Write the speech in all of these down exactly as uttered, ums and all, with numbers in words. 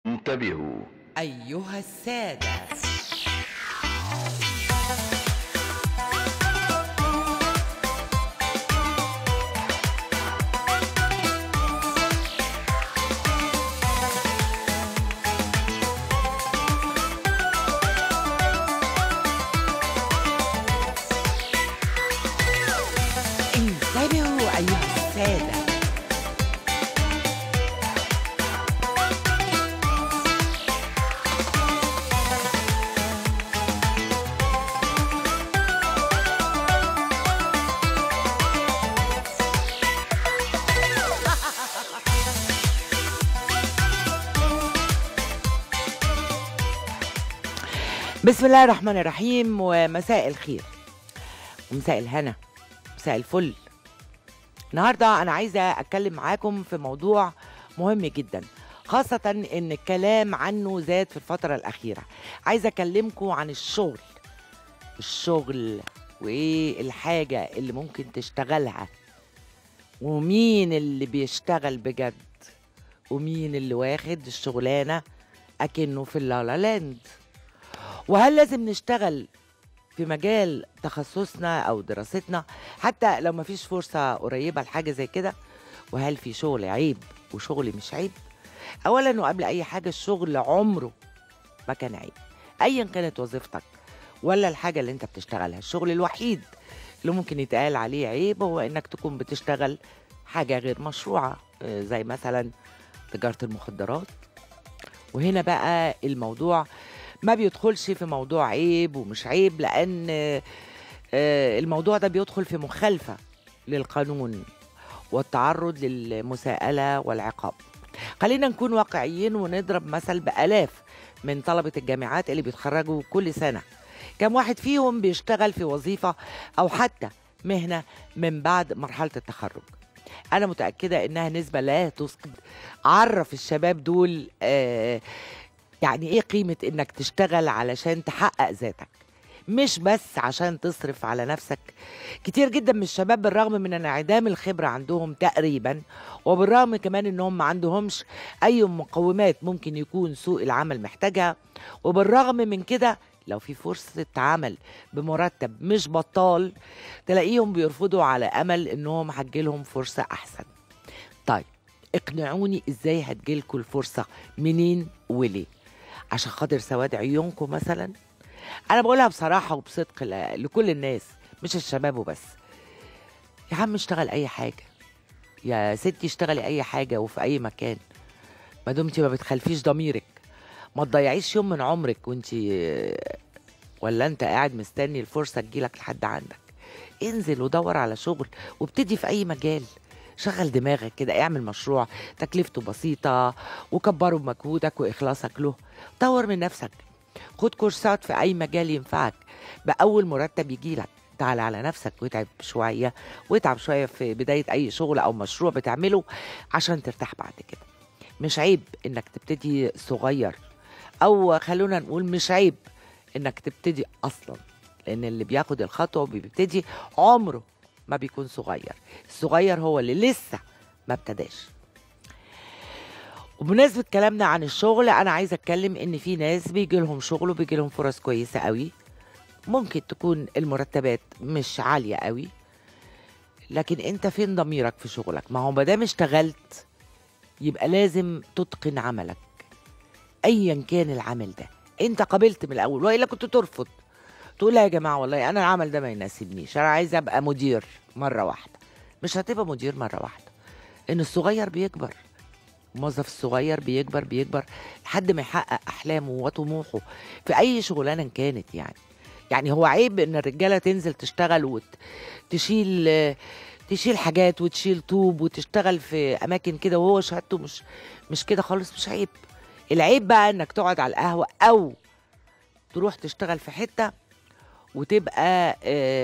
انتبهوا أيها السادة. انتبهوا أيها السادة. بسم الله الرحمن الرحيم، ومساء الخير ومساء الهنا مساء الفل. النهارده انا عايزه اتكلم معاكم في موضوع مهم جدا، خاصه ان الكلام عنه زاد في الفتره الاخيره. عايزه اكلمكم عن الشغل الشغل وايه الحاجه اللي ممكن تشتغلها، ومين اللي بيشتغل بجد، ومين اللي واخد الشغلانه اكنه في اللالا لاند. وهل لازم نشتغل في مجال تخصصنا أو دراستنا حتى لو مفيش فرصة قريبة لحاجة زي كده؟ وهل في شغل عيب وشغل مش عيب؟ أولا وقبل أي حاجة، الشغل عمره ما كان عيب أيا كانت وظيفتك ولا الحاجة اللي أنت بتشتغلها. الشغل الوحيد اللي ممكن يتقال عليه عيب هو إنك تكون بتشتغل حاجة غير مشروعة، زي مثلا تجارة المخدرات. وهنا بقى الموضوع ما بيدخلش في موضوع عيب ومش عيب، لأن الموضوع ده بيدخل في مخالفة للقانون والتعرض للمساءلة والعقاب. خلينا نكون واقعيين ونضرب مثل بآلاف من طلبة الجامعات اللي بيتخرجوا كل سنة. كم واحد فيهم بيشتغل في وظيفة أو حتى مهنة من بعد مرحلة التخرج؟ أنا متأكدة إنها نسبة لا تسقط. عرف الشباب دول آه يعني ايه قيمة انك تشتغل علشان تحقق ذاتك، مش بس عشان تصرف على نفسك. كتير جدا من الشباب بالرغم من انعدام الخبرة عندهم تقريبا، وبالرغم كمان انهم ما عندهمش اي مقومات ممكن يكون سوق العمل محتاجها، وبالرغم من كده لو في فرصة عمل بمرتب مش بطال تلاقيهم بيرفضوا على امل انهم هتجيلهم فرصة احسن. طيب اقنعوني، ازاي هتجيلكوا الفرصة؟ منين وليه؟ عشان خاطر سواد عيونكم مثلا؟ انا بقولها بصراحه وبصدق لكل الناس مش الشباب وبس. يا عم اشتغل اي حاجه، يا ستي اشتغلي اي حاجه وفي اي مكان، ما دمتي ما بتخلفيش ضميرك. ما تضيعيش يوم من عمرك وانت ولا انت قاعد مستني الفرصه تجيلك لحد عندك. انزل ودور على شغل وابتدي في اي مجال. شغل دماغك كده، اعمل مشروع تكلفته بسيطة وكبره بمجهودك وإخلاصك له. طور من نفسك، خد كورسات في أي مجال ينفعك بأول مرتب يجيلك. تعال على نفسك واتعب شوية واتعب شوية في بداية أي شغل أو مشروع بتعمله عشان ترتاح بعد كده. مش عيب إنك تبتدي صغير، أو خلونا نقول مش عيب إنك تبتدي أصلا، لأن اللي بياخد الخطوة وبيبتدي عمره ما بيكون صغير. الصغير هو اللي لسه ما ابتداش. وبمناسبة كلامنا عن الشغل، أنا عايزة أتكلم إن في ناس بيجي لهم شغل وبيجي لهم فرص كويسة قوي، ممكن تكون المرتبات مش عالية قوي، لكن أنت فين ضميرك في شغلك؟ ما هو مادام اشتغلت يبقى لازم تتقن عملك أيا كان العمل ده. أنت قبلت من الأول وإلا كنت ترفض، تقول لا يا جماعة والله أنا العمل ده ما يناسبنيش، أنا عايزة أبقى مدير مرة واحدة. مش هتبقى مدير مرة واحدة، إن الصغير بيكبر، الموظف الصغير بيكبر بيكبر لحد ما يحقق أحلامه وطموحه في أي شغلانة كانت. يعني يعني هو عيب إن الرجالة تنزل تشتغل وتشيل تشيل حاجات وتشيل طوب وتشتغل في أماكن كده وهو شهادته مش مش كده خالص؟ مش عيب. العيب بقى إنك تقعد على القهوة أو تروح تشتغل في حتة وتبقى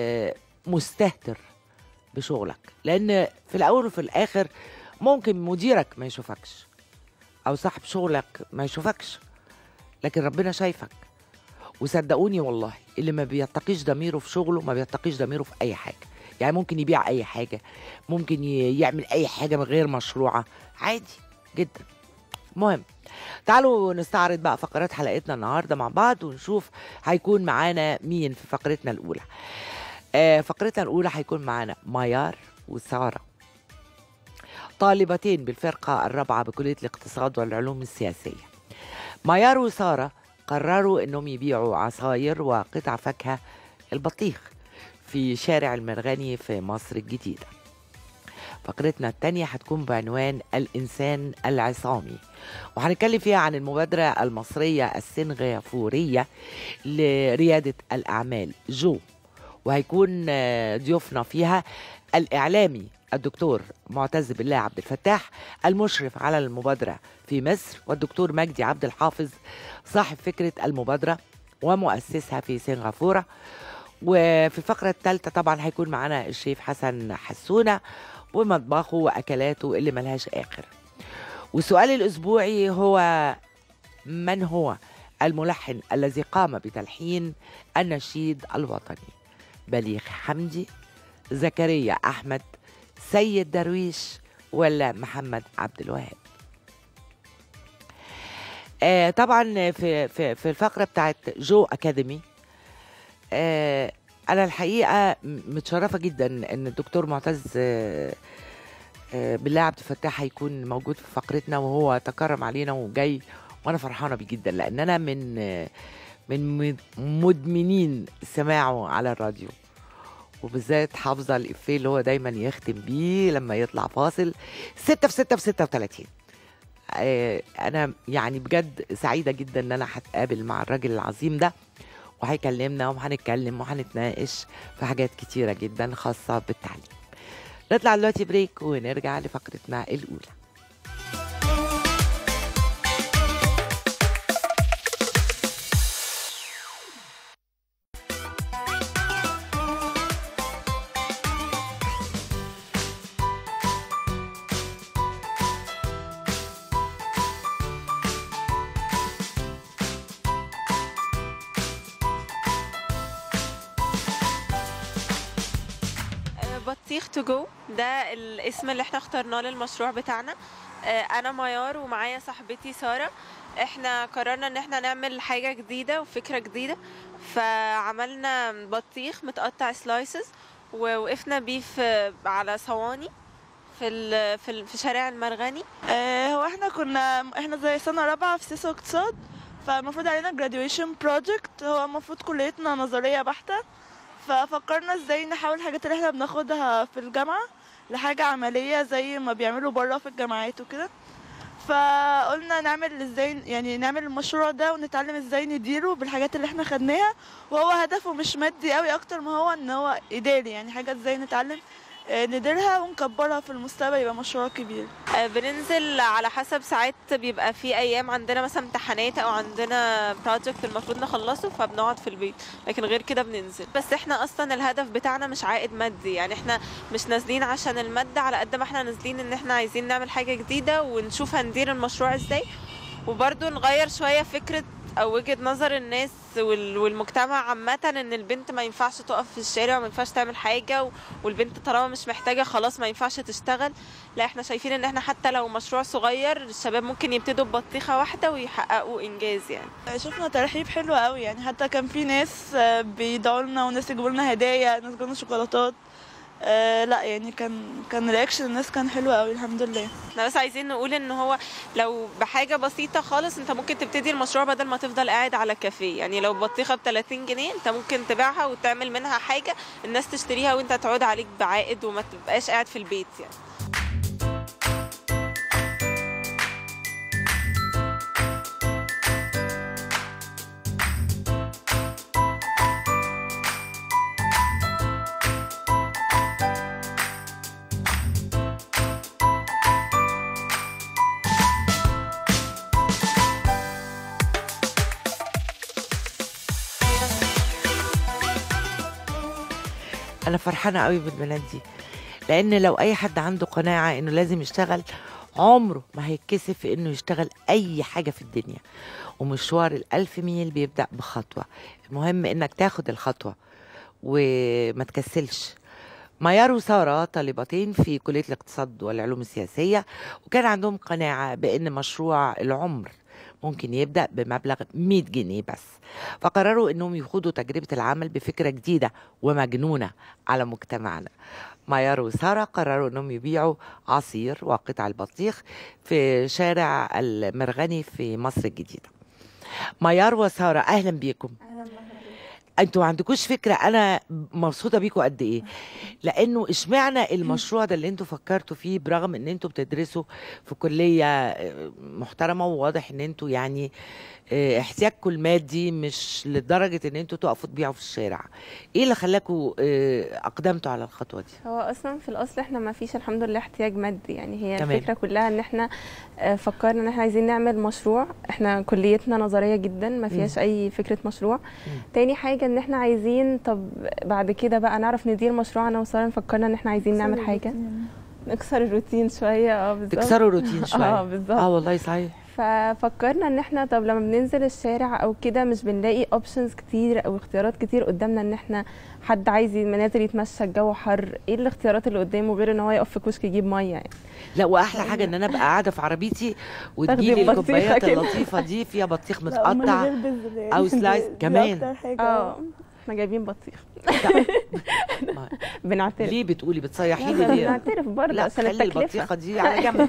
مستهتر بشغلك، لأن في الأول وفي الآخر ممكن مديرك ما يشوفكش أو صاحب شغلك ما يشوفكش، لكن ربنا شايفك. وصدقوني والله اللي ما بيتقيش ضميره في شغله ما بيتقيش ضميره في أي حاجة. يعني ممكن يبيع أي حاجة، ممكن يعمل أي حاجة من غير مشروعة، عادي جدا. المهم تعالوا نستعرض بقى فقرات حلقتنا النهارده مع بعض ونشوف هيكون معانا مين في فقرتنا الاولى. آه فقرتنا الاولى هيكون معانا ميار وساره، طالبتين بالفرقه الرابعه بكليه الاقتصاد والعلوم السياسيه. ميار وساره قرروا انهم يبيعوا عصاير وقطع فاكهه البطيخ في شارع المرغني في مصر الجديده. فقرتنا الثانيه هتكون بعنوان الانسان العصامي، وهنتكلم فيها عن المبادره المصريه السنغافوريه لرياده الاعمال جو، وهيكون ضيوفنا فيها الاعلامي الدكتور معتز بالله عبد الفتاح المشرف على المبادره في مصر، والدكتور مجدي عبد الحافظ صاحب فكره المبادره ومؤسسها في سنغافوره. وفي الفقره الثالثه طبعا هيكون معنا الشيف حسن حسونه ومطبخه واكلاته اللي ملهاش اخر. والسؤال الاسبوعي هو: من هو الملحن الذي قام بتلحين النشيد الوطني؟ بليغ حمدي، زكريا احمد، سيد درويش، ولا محمد عبد الوهاب؟ آه طبعا في في في الفقره بتاعت جو اكاديمي، آه انا الحقيقه متشرفه جدا ان الدكتور معتز آه آه بالله عبد الفتاح هيكون موجود في فقرتنا، وهو تكرم علينا وجاي، وانا فرحانه بيه جدا لان انا من آه من مدمنين سماعه على الراديو، وبالذات حافظه الافيه اللي هو دايما يختم بيه لما يطلع فاصل: ستة في ستة في ستة وتلاتين. آه انا يعني بجد سعيده جدا ان انا هتقابل مع الراجل العظيم ده، وهيكلمنا وهنتكلم وهنتناقش في حاجات كتيره جدا خاصه بالتعليم. نطلع دلوقتي بريك ونرجع لفقرتنا الاولى. بطيخ تو جو ده الاسم اللي احنا اخترناه للمشروع بتاعنا. انا ميار ومعايا صاحبتي ساره. احنا قررنا ان احنا نعمل حاجه جديده وفكره جديده، فعملنا بطيخ متقطع سلايسز ووقفنا بيه في على صواني في ال في, ال في شارع المرغني. اه هو احنا كنا احنا زي سنه رابعه في سياسه واقتصاد، فالمفروض علينا graduation project. هو المفروض كليتنا نظريه بحته، ففكرنا ازاي نحول الحاجات اللي احنا بناخدها في الجامعة لحاجة عملية زي ما بيعملوا برا في الجامعات وكده. فقلنا نعمل ازاي يعني نعمل المشروع ده ونتعلم ازاي نديره بالحاجات اللي احنا خدناها، وهو هدفه مش مادي قوي اكتر ما هو ان هو اداري، يعني حاجة ازاي نتعلم نديرها ونكبرها في المستقبل يبقى مشروع كبير. بننزل على حسب، ساعات بيبقى في ايام عندنا مثلا امتحانات او عندنا بروجكت المفروض نخلصه فبنقعد في البيت، لكن غير كده بننزل. بس احنا اصلا الهدف بتاعنا مش عائد مادي، يعني احنا مش نازلين عشان المادة على قد ما احنا نازلين ان احنا عايزين نعمل حاجة جديدة ونشوف هندير المشروع ازاي، وبرضو نغير شوية فكرة او وجهة نظر الناس والمجتمع عامة ان البنت ما ينفعش تقف في الشارع وما ينفعش تعمل حاجة، والبنت طالما مش محتاجة خلاص ما ينفعش تشتغل. لا، احنا شايفين ان احنا حتى لو مشروع صغير الشباب ممكن يبتدوا ببطيخة واحدة ويحققوا انجاز. يعني شفنا ترحيب حلو قوي، يعني حتى كان في ناس بيدعوا لنا وناس يجيبوا لنا هدايا، ناس جابوا لنا شوكولاتات. آه لا يعني كان كان رياكشن الناس كان حلو قوي الحمد لله. احنا بس عايزين نقول ان هو لو بحاجه بسيطه خالص انت ممكن تبتدي المشروع بدل ما تفضل قاعد على كافيه. يعني لو بطيخه ب ثلاثين جنيه انت ممكن تبيعها وتعمل منها حاجه الناس تشتريها وانت تعود عليك بعائد وما تبقاش قاعد في البيت. يعني انا فرحانه قوي بالبنات دي، لان لو اي حد عنده قناعه انه لازم يشتغل عمره ما هيتكسف في انه يشتغل اي حاجه في الدنيا. ومشوار الالف ميل بيبدا بخطوه، المهم انك تاخد الخطوه وما تكسلش، ميار وسارة طالبتين في كلية الاقتصاد والعلوم السياسية، وكان عندهم قناعة بأن مشروع العمر ممكن يبدأ بمبلغ مية جنيه بس، فقرروا أنهم يخوضوا تجربة العمل بفكرة جديدة ومجنونة على مجتمعنا. ميار وسارة قرروا أنهم يبيعوا عصير وقطع البطيخ في شارع المرغني في مصر الجديدة. ميار وسارة، أهلا بيكم. انتوا ما عندكوش فكره انا مبسوطه بيكوا قد ايه، لانه اشمعنى المشروع ده اللي انتوا فكرتوا فيه برغم ان انتوا بتدرسوا في كليه محترمه، وواضح ان انتوا يعني احتياجكم المادي مش لدرجه ان انتوا تقفوا تبيعوا في الشارع. ايه اللي خلاكوا اقدمتوا على الخطوه دي؟ هو اصلا في الاصل احنا ما فيش الحمد لله احتياج مادي، يعني هي تمام. الفكره كلها ان احنا فكرنا ان احنا عايزين نعمل مشروع. احنا كليتنا نظريه جدا ما فيهاش اي فكره مشروع. م. تاني حاجه ان احنا عايزين طب بعد كده بقى نعرف ندير مشروع. انا وساره فكرنا ان احنا عايزين نعمل حاجه نكسر الروتين شويه. اه بالظبط، تكسروا الروتين شويه. اه بالظبط. اه والله صحيح. ففكرنا ان احنا طب لما بننزل الشارع او كده مش بنلاقي اوبشنز كتير او اختيارات كتير قدامنا، ان احنا حد عايز منازل يتمشى الجو حر، ايه الاختيارات اللي قدامه غير ان هو يقف في كشك يجيب ميه يعني. لا، واحلى حاجه ان انا ابقى قاعده في عربيتي وتجيلي الكوبايات اللطيفه دي فيها بطيخ متقطع او سلايس كمان. اه احنا جايبين بطيخ. بنعترف. ليه بتقولي بتصيحي لي ليه؟ بنعترف برضه عشان التكلفه. خلي البطيخه دي على جنب.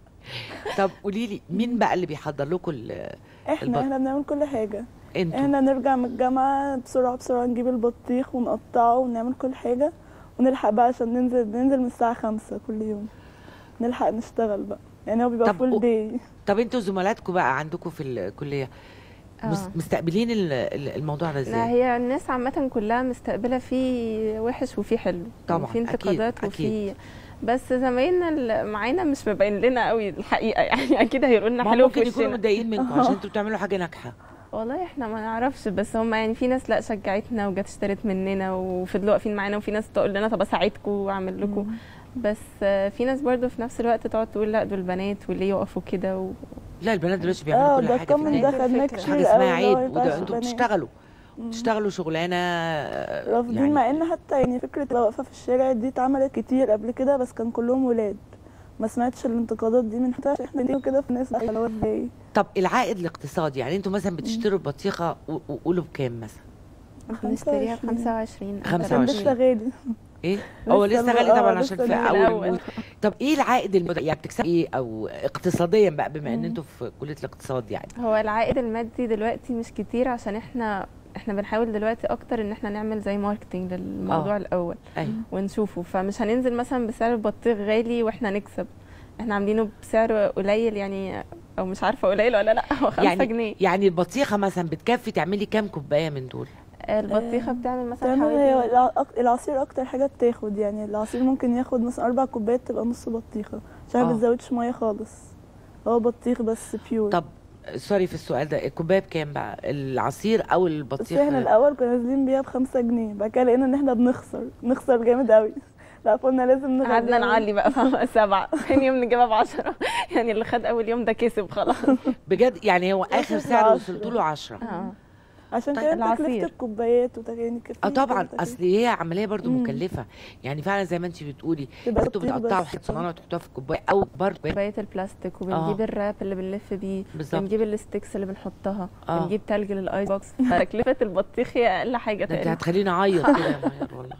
طب قولي لي مين بقى اللي بيحضر لكم ال احنا البط... احنا بنعمل كل حاجه. انتوا احنا نرجع من الجامعه بسرعه بسرعه نجيب البطيخ ونقطعه ونعمل كل حاجه ونلحق بقى عشان ننزل ننزل من الساعه خمسة كل يوم نلحق نشتغل بقى، يعني هو بيبقى فول داي. طب انتوا زملاتكم بقى عندكم في الكليه أوه. مستقبلين الموضوع ده ازاي؟ لا، هي الناس عامه كلها مستقبله فيه وحش وفيه حلو طبعا، وفيه انتقادات وفيه، بس زمايلنا اللي معانا مش مبين لنا قوي الحقيقه، يعني اكيد هيقولوا لنا حلو في وشنا. ممكن يكونوا متضايقين منكم عشان انتوا بتعملوا حاجه ناجحه. والله احنا ما نعرفش، بس هم يعني في ناس لا شجعتنا وجت اشترت مننا وفضلوا واقفين معانا، وفي ناس تقول لنا طب اساعدكم واعمل لكم، بس في ناس برضو في نفس الوقت تقعد تقول لا دول بنات واللي يقفوا كده و... لا البنات دلوقتي بيعملوا كل حاجه في ده خدناه كتير. حاجه اسمها عيب، وده انتوا بتشتغلوا بتشتغلوا شغلانه رافضين يعني. مع ان حتى يعني فكره الوقفه في الشارع دي اتعملت كتير قبل كده، بس كان كلهم ولاد، ما سمعتش الانتقادات دي من حتى احنا دي وكده في الناس اللي هو ازاي. طب العائد الاقتصادي، يعني انتوا مثلا بتشتروا البطيخه وقولوا بكام مثلا؟ بنشتريها ب خمسة وعشرين. خمسة وعشرين لسه غالي. ايه؟ هو لسه غالي طبعا عشان في اول. طب ايه العائد المد... يعني بتكسبوا ايه او اقتصاديا بقى بما ان انتوا في كليه الاقتصاد؟ يعني هو العائد المادي دلوقتي مش كتير، عشان احنا احنا بنحاول دلوقتي اكتر ان احنا نعمل زي ماركتنج للموضوع أوه. الاول أيوه. ونشوفه، فمش هننزل مثلا بسعر البطيخ غالي واحنا نكسب، احنا عاملينه بسعر قليل يعني، او مش عارفه قليل ولا لا، هو خمسة يعني جنيه. يعني البطيخه مثلا بتكفي تعملي كام كوبايه من دول؟ البطيخه بتعمل مثلا حوالي هي العصير اكتر حاجه بتاخد، يعني العصير ممكن ياخد مثلا اربع كوبايات تبقى نص بطيخه عشان ما بتزودش ميه خالص، هو بطيخ بس بيور. طب سوري في السؤال ده، الكوبايه بكام بقى العصير او البطيخ؟ بس احنا الاول كنا نازلين بيها بخمسة جنيه، بعد كده لقينا ان احنا بنخسر نخسر جامد قوي، لا قلنا لازم نغلي، قعدنا نعلي بقى فاهمه سبعه، ثاني يوم نجيبها ب عشرة، يعني اللي خد اول يوم ده كسب خلاص بجد. يعني هو اخر سعر وصلتوا له عشرة. اه عشان كده تكلفه الكوبايات وتغيير كتير. اه طبعا، اصل هي عمليه برضو مم. مكلفه، يعني فعلا زي ما انت بتقولي انتوا بتقطعوا حته صغيره وتحطوها في الكوبايه او برضو كوبايه البلاستيك، وبنجيب آه. الراب اللي بنلف بيه، بنجيب الستيكس اللي بنحطها، آه. بنجيب تلج للايس بوكس. تكلفه البطيخ هي اقل حاجه تقريبا. انت هتخليني اعيط كده يا ماهر والله.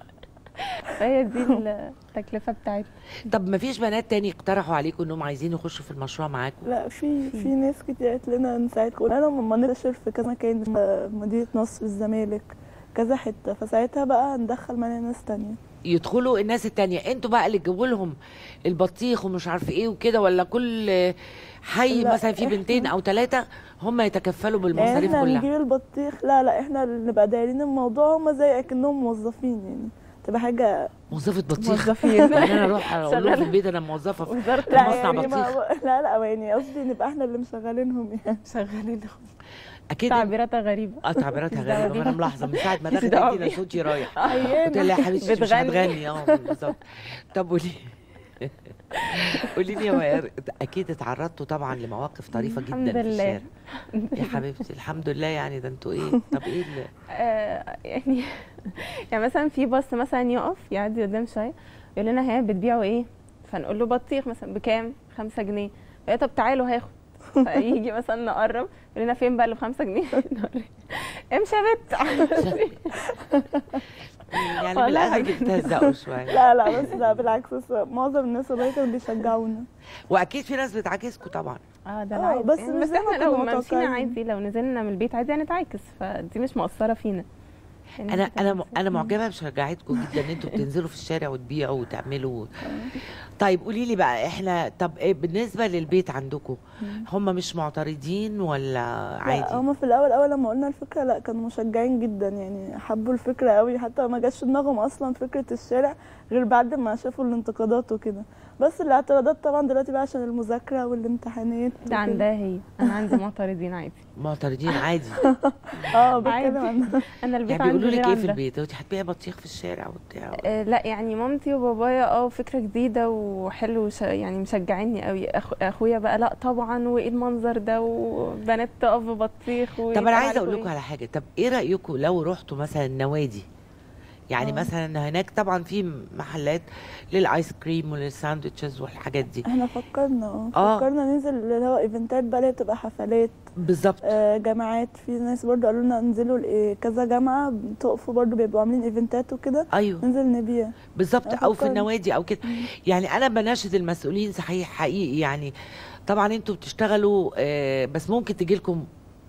فهي دي التكلفه بتاعتنا. طب ما فيش بنات تاني اقترحوا عليكم انهم عايزين يخشوا في المشروع معاكم؟ لا في في ناس كتير قالت لنا نساعدكم، انا لما ننتشر في كذا مكان، مدينه نصر، الزمالك، كذا حته، فساعتها بقى ندخل معانا ناس تانية يدخلوا. الناس التانية انتوا بقى اللي تجيبوا لهم البطيخ ومش عارفه ايه وكده، ولا كل حي مثلا في بنتين او ثلاثه هم يتكفلوا بالمصاريف كلها؟ كلها. احنا نجيب البطيخ، لا لا احنا اللي نبقى دايرين الموضوع، هم زي اكنهم موظفين، يعني تبقى حاجه موظفه بطيخ. موظفين يعني انا اروح اقول لهم في البيت انا موظفه في مصنع يعني بطيخ؟ لا لا يعني قصدي نبقى احنا اللي مشغلينهم، يعني مشغلينهم. اكيد تعبيراتها غريبه. اه تعبيراتها غريبه، انا ملاحظه من ساعه ما دخلت انا صوتي رايح. قلت لها يا حبيبتي مش هتغني. اه بالظبط. طب قولي قولي لي يا ميار، اكيد اتعرضتوا طبعا لمواقف طريفه الحمد جدا في لله. الشارع. يا حبيبتي الحمد لله. يعني ده انتوا ايه؟ طب ايه اللي آه يعني يعني مثلا في باص مثلا يقف يعدي قدام شويه يقول لنا ها بتبيعوا ايه؟ فنقول له بطيخ مثلا بكام؟ خمسة جنيه. فيقول طب تعالوا هاخد. فيجي مثلا نقرب يقول لنا فين بقى اللي بخمسة جنيه؟ امشي يا بت. يعني والله بالاخر حاجة. بتهزقوا شويه؟ لا لا، بس لا بالعكس، بس معظم الناس والله كانوا بيشجعونا. واكيد في ناس بتعاكسكوا طبعا. اه ده آه، العادي بس يعني، مش بس زي ما احنا لو كنا مشينا متوقعين. عادي، لو نزلنا من البيت عادي هنتعاكس، فدي مش مؤثره فينا يعني. انا انت انا كمان- انا معجبه بشجاعتكم جدا ان انتوا بتنزلوا في الشارع وتبيعوا وتعملوا. طيب قولي لي بقى، احنا طب إيه بالنسبه للبيت عندكم؟ هم مش معترضين ولا لا، عادي؟ هما في الاول اول لما قلنا الفكره لا كانوا مشجعين جدا، يعني حبوا الفكره قوي، حتى ما جاش في دماغهم اصلا فكره الشارع غير بعد ما شافوا الانتقادات وكده. بس الاعتراضات طبعا دلوقتي بقى عشان المذاكره والامتحانات ده وكده. عندها هي، انا عندي معترضين عادي. معترضين عادي. اه بتكلم عادي. عن انا البيت يعني عندي بيقولوا لك غير ايه في عندها. البيت؟ انت هتبيعي بطيخ في الشارع وبتاع؟ آه لا يعني مامتي وبابايا اه فكره جديده وحلو، ش- يعني مشجعيني قوي. أخ... اخويا بقى لا طبعا، وايه المنظر ده وبنات تقف ببطيخ. طب انا ويتقال عايزه عليكم اقول لكم إيه؟ على حاجه. طب ايه رايكم لو رحتوا مثلا نوادي؟ يعني آه. مثلا هناك طبعا في محلات للايس كريم وللساندوتشز والحاجات دي. احنا فكرنا اه آه. فكرنا ننزل اللي هو ايفنتات بقى، اللي هي بتبقى حفلات، بالظبط. آه، جامعات. في ناس برضو قالوا لنا انزلوا ل- كذا جامعه تقفوا برضو بيبقوا عاملين ايفنتات وكده، ايوه ننزل نبيع. بالظبط، او في أفكر. النوادي او كده. يعني انا بناشد المسؤولين صحيح حقيقي. يعني طبعا انتوا بتشتغلوا آه، بس ممكن تجي لكم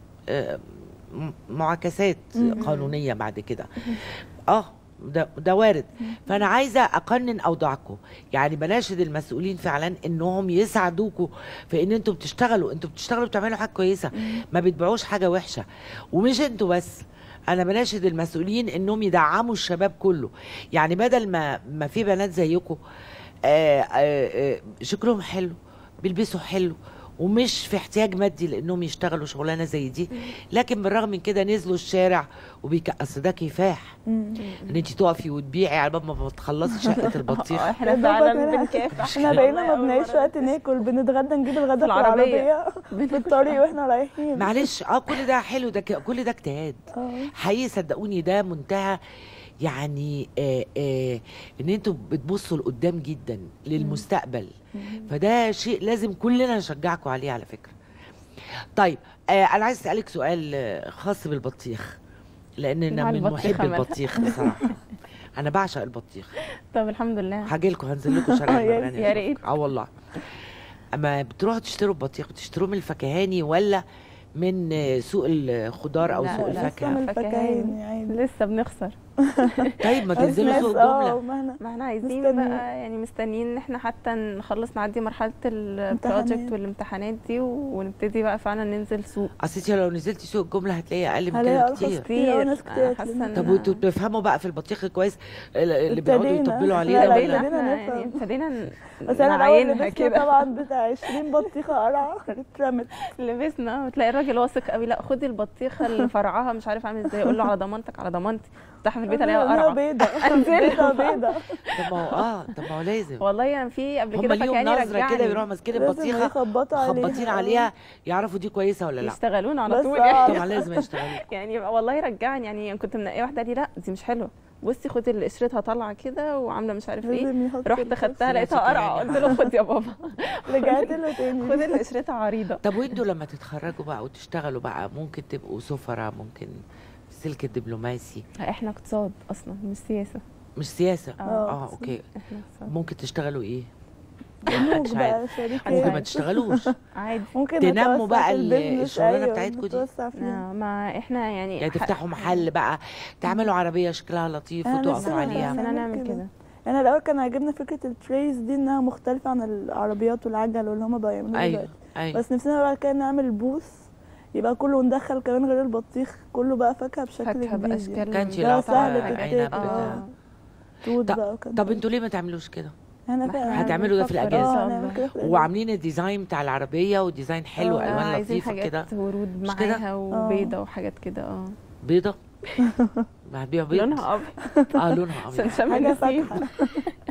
معاكسات مم. قانونيه بعد كده. اه ده ده وارد. فانا عايزه اقنن اوضاعكم. يعني بناشد المسؤولين فعلا انهم يساعدوكوا في ان انتوا بتشتغلوا. انتوا بتشتغلوا بتعملوا حاجه كويسه، ما بتبيعوش حاجه وحشه. ومش انتوا بس، انا بناشد المسؤولين انهم يدعموا الشباب كله. يعني بدل ما ما في بنات زيكم آه، آه، آه، شكلهم حلو، بيلبسوا حلو، ومش في احتياج مادي لانهم يشتغلوا شغلانه زي دي، لكن بالرغم من كده نزلوا الشارع وبيك اصل ده كفاح مم. ان انت تقفي وتبيعي على باب ما تخلصي شقه البطيخ. اه احنا يا دوبك فعلا منها. بنكافح. احنا بقينا ما والله بنلاقيش أول مرة. وقت ناكل، بنتغدى نجيب الغدا في العربية. العربيه في الطريق واحنا رايحين. معلش اه كل ده حلو، ده ك- كل ده اجتهاد اه حقيقي. صدقوني ده منتهى يعني آه آه ان انتوا بتبصوا لقدام جدا للمستقبل. فده شيء لازم كلنا نشجعكم عليه على فكره. طيب آه انا عايز اسالك سؤال آه، خاص بالبطيخ، لان انا مع من البطيخ محب عملها. البطيخ بصراحه. انا بعشق البطيخ. طب الحمد لله. هاجي لكم، هنزل لكم شارع يا المرغني. يا ريت. اه والله. اما بتروحوا تشتروا البطيخ، بتشتروه من الفكهاني ولا من آه، سوق الخضار او لا، سوق لا، لسه الفاكهه؟ من الفكاهين عادي. لسه بنخسر. طيب ما بس تنزلوا ناس سوق اه الجمله. ما احنا ما احنا عايزين مستنيين. بقى يعني مستنيين ان احنا حتى نخلص نعدي مرحله امتحانات. البروجكت والامتحانات دي، ونبتدي بقى فعلا ننزل سوق. اصل انت لو نزلتي سوق الجمله هتلاقي اقل من هلاقي كده أرخص كتير. كتير. اه ناس كتير أنا حاسه هتلاقينا. ان طب وانتوا بتفهموا بقى في البطيخ كويس اللي بيقعدوا ابتدينا. يطبلوا عليه لا، ده لا، ولا؟ ابتدينا احنا نفهم. يعني ابتدينا ن- بس انا الاول نعاينها لبسنا كده. طبعا بتاع عشرين بطيخه قرعه اترمت. لبسنا وتلاقي الراجل واثق قوي، لا خدي البطيخه اللي فرعها مش عارف عامل ازاي، يقول له على ضمانتك على ضمانتي. افتحها في البيت الاقيها قرعه قرعه. بيضه أنزل. بيضه بيضه. طب ما هو اه طب ما هو لازم. والله انا في قبل هم كده ليهم فكاني نظره كده رجعني يروحوا ماسكين لازم البطيخه يخبطوا عليها. مخبطين عليها يعرفوا دي كويسه ولا لا. يشتغلونا على بس طول آه. يعني. طبعا لازم يشتغلوا. يعني والله رجعني، يعني كنت منقيه واحده قال لي لا دي مش حلوه، بصي خدي اللي قشرتها طالعه كده وعامله مش عارف ايه. لازم يحط رحت الفرصة. خدتها لقيتها سمعتي قرعه، كلامي. قلت له خد يا بابا. رجعت له تاني. خد اللي قشرتها عريضه. طب وانتوا لما تتخرجوا بقى وتشتغلوا بقى ممكن تبقوا سفراء، ممكن في السلك الدبلوماسي، احنا اقتصاد اصلا مش سياسه. مش سياسه. اه اه اوكي. احنا اقتصاد ممكن تشتغلوا ايه؟ بنوك مش بقى عارف. شركات. ممكن ما تشتغلوش. عادي. ممكن تنموا نتوسع بقى في ال- البيزنس. الشغلانة أيوة، بتاعتكوا دي. نتوسع فيها. آه، ما احنا يعني يعني ح- تفتحوا محل بقى، تعملوا عربيه شكلها لطيف أنا وتقفوا لسه عليها. نفسنا نعمل نعمل كده. كده. انا الاول كان عاجبنا فكره التريز دي انها مختلفه عن العربيات والعجل واللي هم بيعملوه ايوه دلوقتي. ايوه. بس نفسنا بقى كده نعمل بوث يبقى كله ندخل كمان غير البطيخ كله بقى فاكهه بشكل فاكهه جديد. باشكال كانتي لا، لا سهل عنب تتاكل. بتاع. اه توت طب- بقى وكده. طب انتوا ليه ما تعملوش كده؟ احنا ما فعلا احنا هتعملوا ده في بنفكر الأجازة؟ إن شاء اه الله. نعمل كده في الأجازة. وعاملين الديزاين بتاع العربيه وديزاين حلو اه، آه، الوان عايزين لطيفه حاجات كده. ورود مش كده؟ معاها وبيضه وحاجات كده. اه بيضه. ما هتبيع بيض. لونها ابيض اه لونها عشان ابيض. شم حاجه النسيم. فاتحه.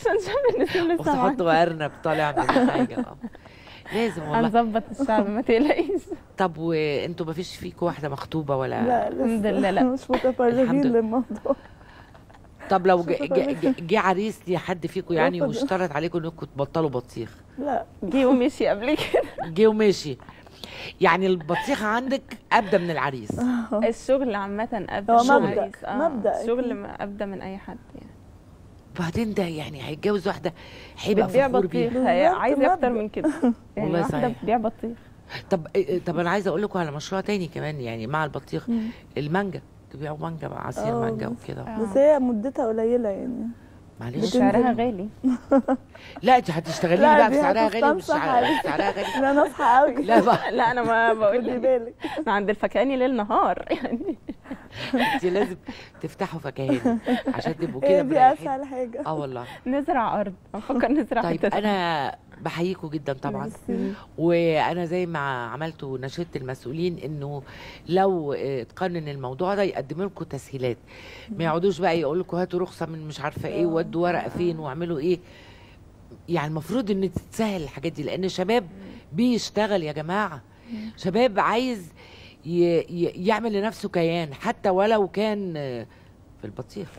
عشان شم النسيم لسه معانا. وتحطوا ارنب طالع من حاجه. اه لازم والله. هنظبط الشعب ما تقلقيش. طب وانتوا ما فيش فيكم واحده مخطوبه ولا؟ لا الحمد لسه لله لا. مش متفرغين الحمد لله. للموضوع. طب لو جه جه- جه عريس لحد فيكم يعني رفض. واشترط عليكم انكم تبطلوا بطيخ، لا جه ومشي قبل كده. جه وماشي، يعني البطيخه عندك ابدا من العريس؟ الشغل عامة أبدأ هو من مبدأ. العريس. آه، مبدأ الشغل أكيد. ما أبدأ من أي حد يعني. وبعدين ده يعني هيتجوز واحده هيبقى بتبيع فخور بطيخ، بيها. هي بالظبط، عايزة أكتر مبدأ. من كده يعني. والله واحدة صحيح. بتبيع بطيخ. طب إيه- طب انا عايزه اقول لكم على مشروع تاني كمان يعني مع البطيخ، مم. المانجا، تبيعوا مانجا مع عصير آه، مانجا بس- وكده. بس هي مدتها قليله يعني. معلش بتنزل. وسعرها غالي. لا انت هتشتغلي لي لا، بقى دي بسعرها غالي ومش هتستنصح سعرها عليك. سعرها غالي. لا نصحى قوي. لا بقى لا أنا ما بقول خدي لك، بالك. أنا عند الفكهاني ليل نهار يعني. انت لازم تفتحوا فكاهين عشان تبقوا هي كده دي مريحين. اسهل حاجه. اه والله. نزرع أرض، بفكر نزرع طيب حتة. انا بحييكوا جدا طبعا، ميرسي. وانا زي ما عملتوا نشدت المسؤولين انه لو اه، اتقنن الموضوع ده يقدموا لكم تسهيلات، ما يقعدوش بقى يقول لكم هاتوا رخصه من مش عارفه ايه وودوا ورقه فين واعملوا ايه. يعني المفروض ان تتسهل الحاجات دي، لان شباب بيشتغل يا جماعه، شباب عايز ي... ي... يعمل لنفسه كيان حتى ولو كان اه، في البطيخ.